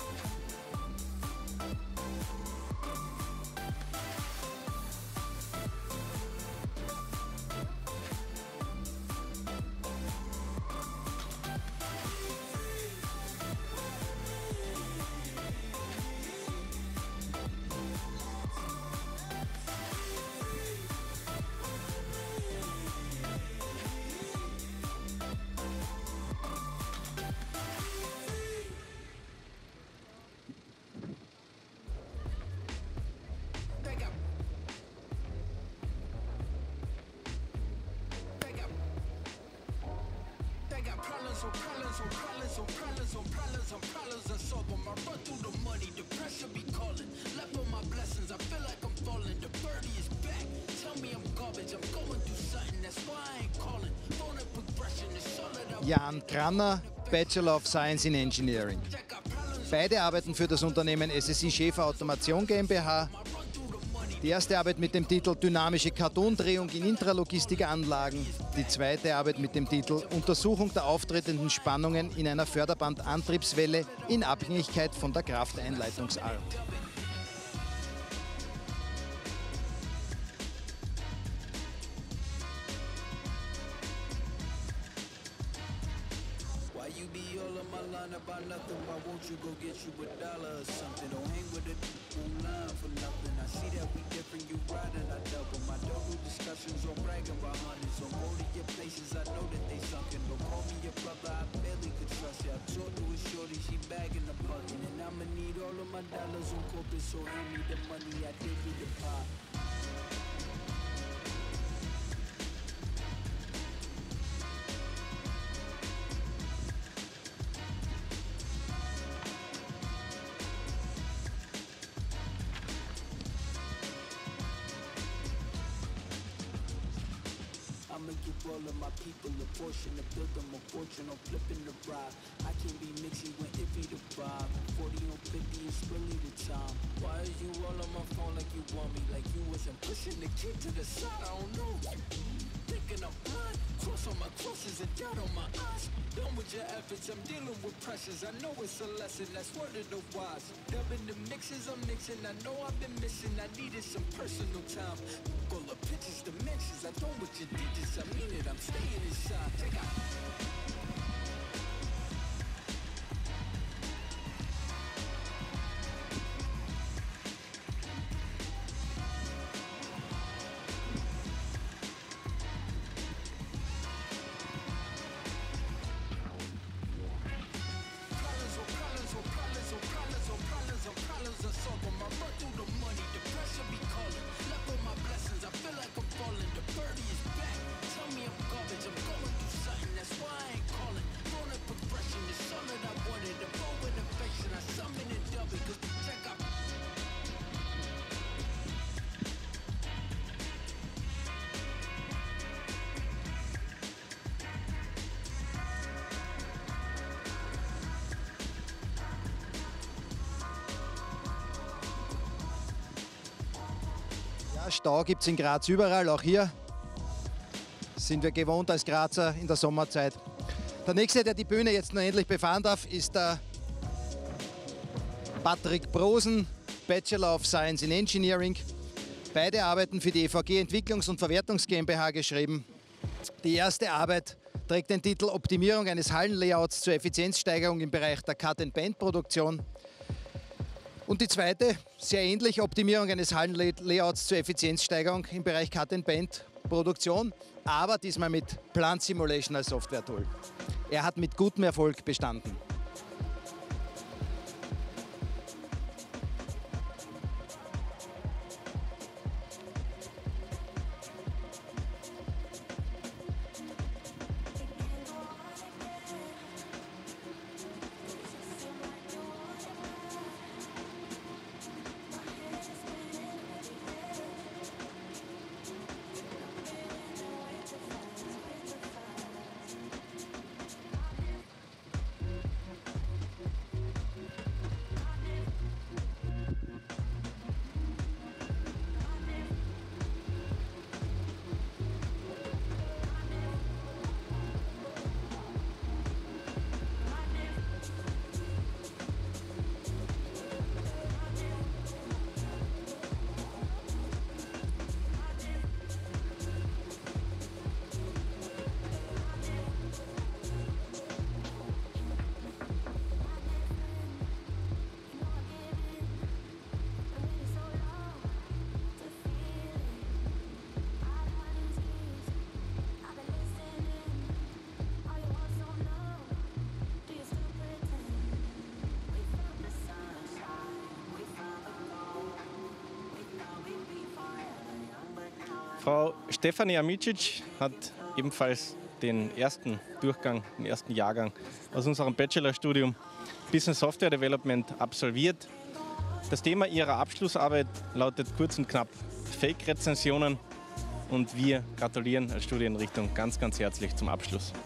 Jan Kranner, Bachelor of Science in Engineering. Beide arbeiten für das Unternehmen S S I Schäfer Automation GmbH. Die erste Arbeit mit dem Titel Dynamische Kartondrehung in Intralogistikanlagen. Die zweite Arbeit mit dem Titel Untersuchung der auftretenden Spannungen in einer Förderbandantriebswelle in Abhängigkeit von der Krafteinleitungsart. You go get you a dollar or something. Don't hang with a line for nothing. I see that we different, you riding, I double. My double discussions on bragging about hundreds. So go to your places, I know that they sunken. Don't call me your brother, I barely could trust you. I talked to a shorty, she bagging the bucket. And I'ma need all of my dollars on corporate, so hand me the money, I give you the pot. All of my people a portion to build them a fortune on flipping the ride. I can't be mixy when iffy the vibe. forty on fifty is really the time. Why is you all on my phone like you want me? Like you wasn't pushing the kid to the side, I don't know. Thinking I'm blind, cross on my crosses and doubt on my eyes. Done with your efforts, I'm dealing with pressures. I know it's a lesson, that's word of the wise. Dubbing the mixes I'm mixing, I know I've been missing. I needed some personal time. All the pictures, dimensions, I don't with your digits. I mean it, I'm staying inside. Check out. Stau gibt es in Graz überall, auch hier sind wir gewohnt als Grazer in der Sommerzeit. Der nächste, der die Bühne jetzt noch endlich befahren darf, ist der Patrick Brosen, Bachelor of Science in Engineering. Beide Arbeiten für die E V G Entwicklungs- und Verwertungs GmbH geschrieben. Die erste Arbeit trägt den Titel Optimierung eines Hallenlayouts zur Effizienzsteigerung im Bereich der Cut-and-Bend-Produktion. Und die zweite, sehr ähnlich, Optimierung eines Hallenlayouts zur Effizienzsteigerung im Bereich Cut-and-Bend-Produktion, aber diesmal mit Plant Simulation als Software-Tool. Er hat mit gutem Erfolg bestanden. Frau Stefanie Amicic hat ebenfalls den ersten Durchgang, den ersten Jahrgang aus unserem Bachelorstudium Business Software Development absolviert. Das Thema ihrer Abschlussarbeit lautet kurz und knapp Fake-Rezensionen und wir gratulieren als Studienrichtung ganz, ganz herzlich zum Abschluss.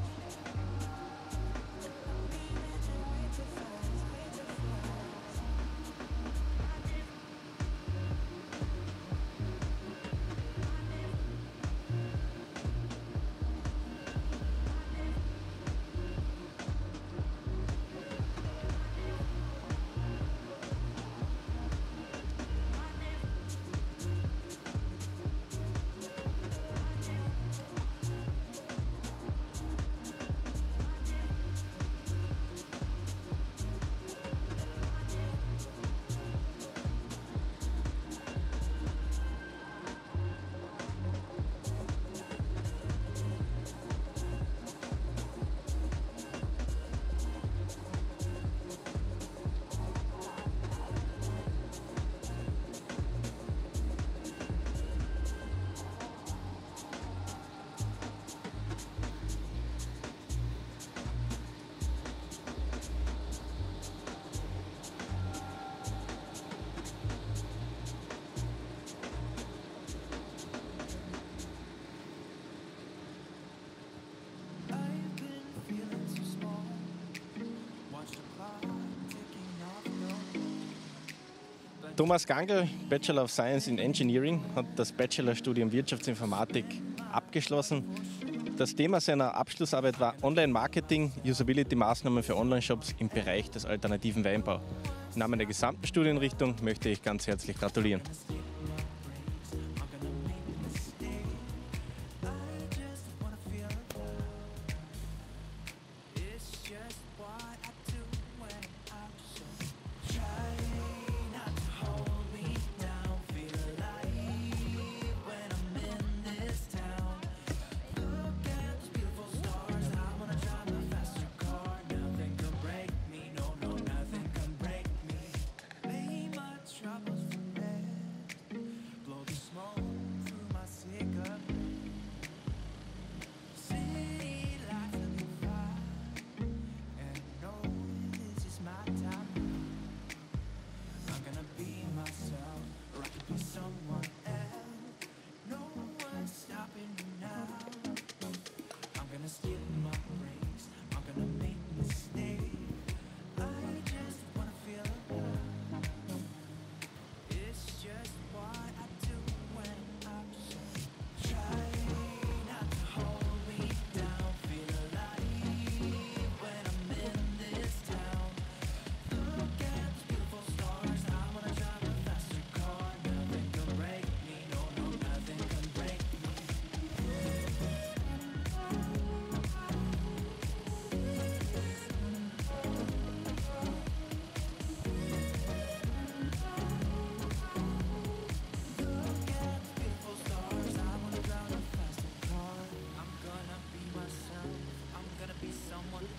Thomas Gangl, Bachelor of Science in Engineering, hat das Bachelorstudium Wirtschaftsinformatik abgeschlossen. Das Thema seiner Abschlussarbeit war Online-Marketing, Usability-Maßnahmen für Online-Shops im Bereich des alternativen Weinbau. Im Namen der gesamten Studienrichtung möchte ich ganz herzlich gratulieren.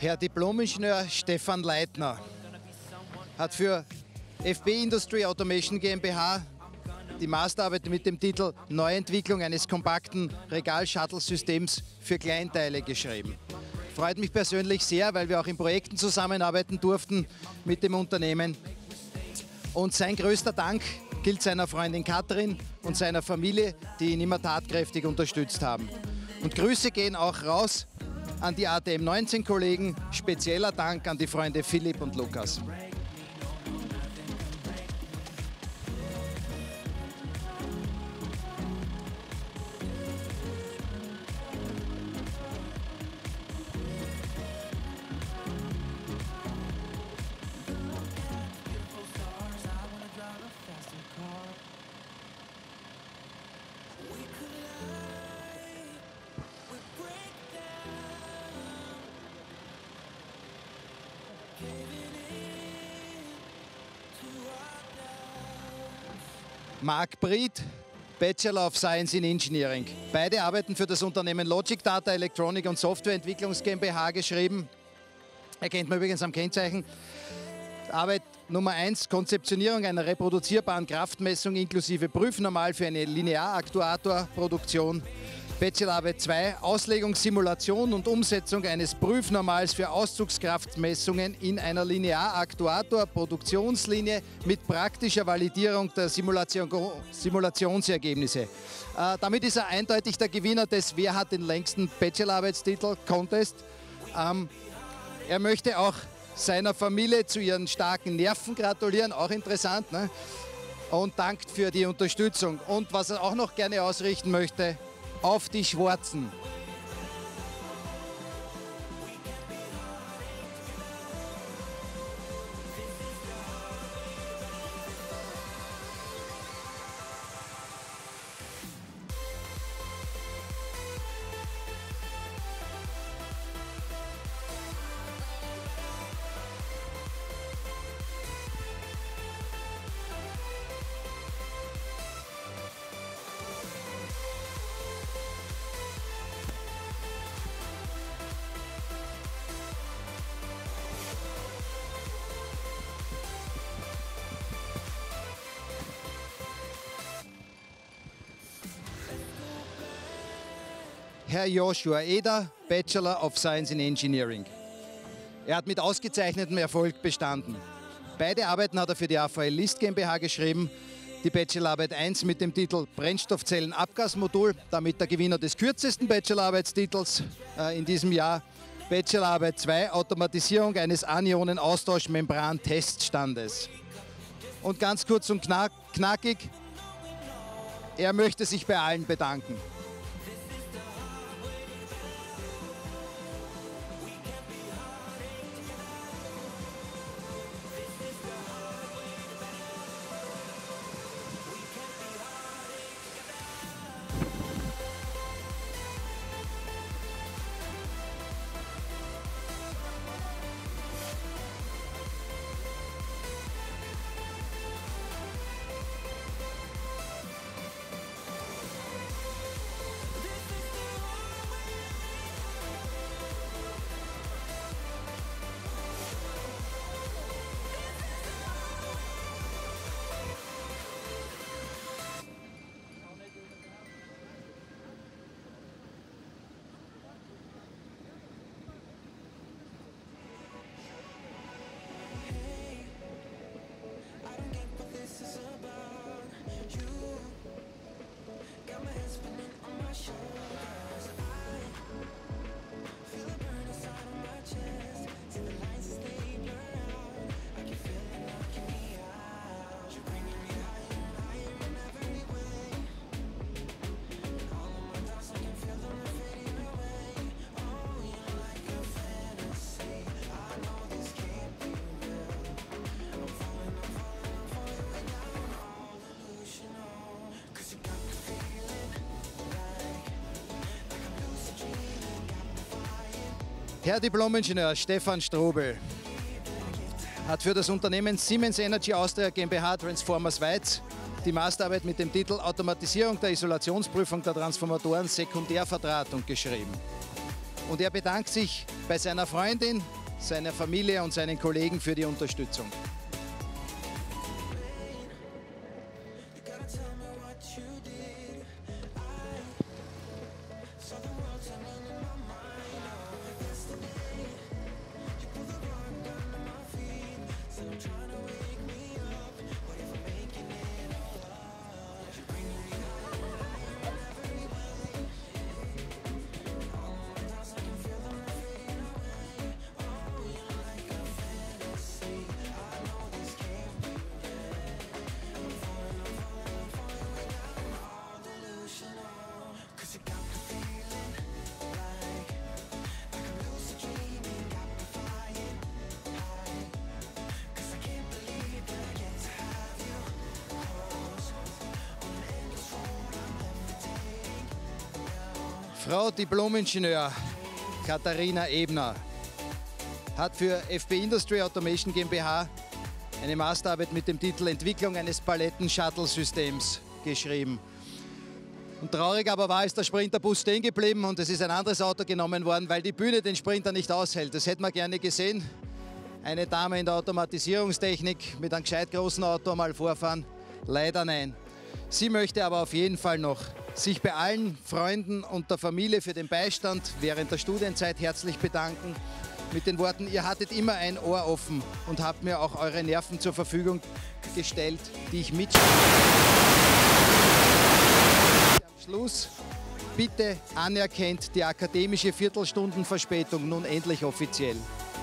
Herr Diplomingenieur Stefan Leitner hat für F B Industry Automation GmbH die Masterarbeit mit dem Titel Neuentwicklung eines kompakten Regal-Shuttle-Systems für Kleinteile geschrieben. Freut mich persönlich sehr, weil wir auch in Projekten zusammenarbeiten durften mit dem Unternehmen. Und sein größter Dank gilt seiner Freundin Katrin und seiner Familie, die ihn immer tatkräftig unterstützt haben. Und Grüße gehen auch raus an die A T M neunzehn Kollegen, spezieller Dank an die Freunde Philipp und Lukas. Marc Bried, Bachelor of Science in Engineering. Beide arbeiten für das Unternehmen Logic Data Electronic und Softwareentwicklungs GmbH geschrieben. Erkennt man übrigens am Kennzeichen. Arbeit Nummer eins, Konzeptionierung einer reproduzierbaren Kraftmessung inklusive Prüfnormal für eine Linearaktuatorproduktion. Bachelorarbeit zwei, Auslegung, Simulation und Umsetzung eines Prüfnormals für Auszugskraftmessungen in einer Linearaktuator-Produktionslinie mit praktischer Validierung der Simulation, Simulationsergebnisse. Äh, damit ist er eindeutig der Gewinner des Wer hat den längsten Bachelorarbeitstitel Contest. Ähm, er möchte auch seiner Familie zu ihren starken Nerven gratulieren, auch interessant, ne? Und dankt für die Unterstützung. Und was er auch noch gerne ausrichten möchte: Auf die Schwarzen! Herr Joshua Eder, Bachelor of Science in Engineering. Er hat mit ausgezeichnetem Erfolg bestanden. Beide Arbeiten hat er für die A V L List GmbH geschrieben. Die Bachelorarbeit eins mit dem Titel Brennstoffzellenabgasmodul, damit der Gewinner des kürzesten Bachelorarbeitstitels äh, in diesem Jahr. Bachelorarbeit zwei, Automatisierung eines Anionen-Austauschmembran-Teststandes. Und ganz kurz und knack, knackig, er möchte sich bei allen bedanken. Herr Diplomingenieur Stefan Strobel hat für das Unternehmen Siemens Energy Austria GmbH Transformers Weiz die Masterarbeit mit dem Titel Automatisierung der Isolationsprüfung der Transformatoren Sekundärverdrahtung geschrieben. und er bedankt sich bei seiner Freundin, seiner Familie und seinen Kollegen für die Unterstützung. Frau Diplom-Ingenieur Katharina Ebner hat für F B Industry Automation GmbH eine Masterarbeit mit dem Titel Entwicklung eines Paletten-Shuttle-Systems geschrieben. Und traurig aber war, ist der Sprinterbus stehen geblieben und es ist ein anderes Auto genommen worden, weil die Bühne den Sprinter nicht aushält. Das hätten wir gerne gesehen. Eine Dame in der Automatisierungstechnik mit einem gescheit großen Auto mal vorfahren. Leider nein. Sie möchte aber auf jeden Fall noch sich bei allen Freunden und der Familie für den Beistand während der Studienzeit herzlich bedanken. Mit den Worten, ihr hattet immer ein Ohr offen und habt mir auch eure Nerven zur Verfügung gestellt, die ich mitschreibe. Am Schluss bitte anerkennt die akademische Viertelstundenverspätung nun endlich offiziell.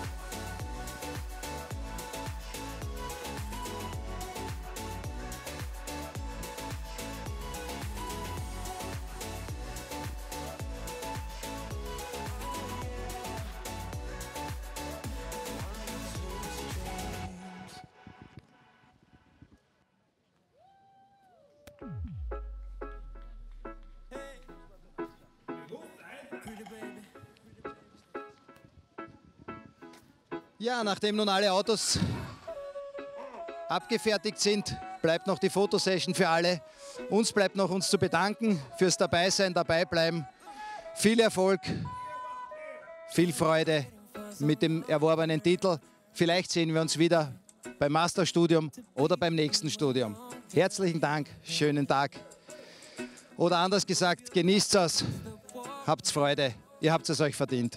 Ja, nachdem nun alle Autos abgefertigt sind, bleibt noch die Fotosession für alle. Uns bleibt noch uns zu bedanken fürs Dabeisein, Dabeibleiben. Viel Erfolg, viel Freude mit dem erworbenen Titel. Vielleicht sehen wir uns wieder beim Masterstudium oder beim nächsten Studium. Herzlichen Dank, schönen Tag. Oder anders gesagt, genießt es, habt Freude, ihr habt es euch verdient.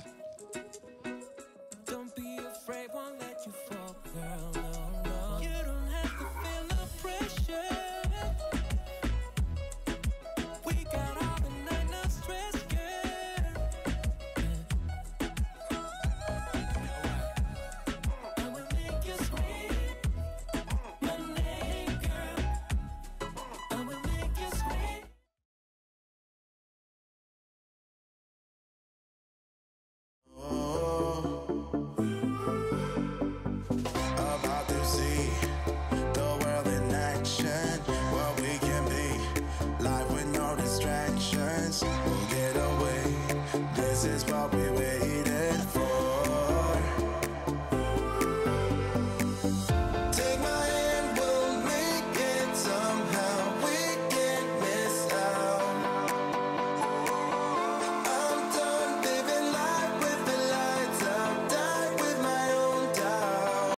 We'll get away. This is what we wait.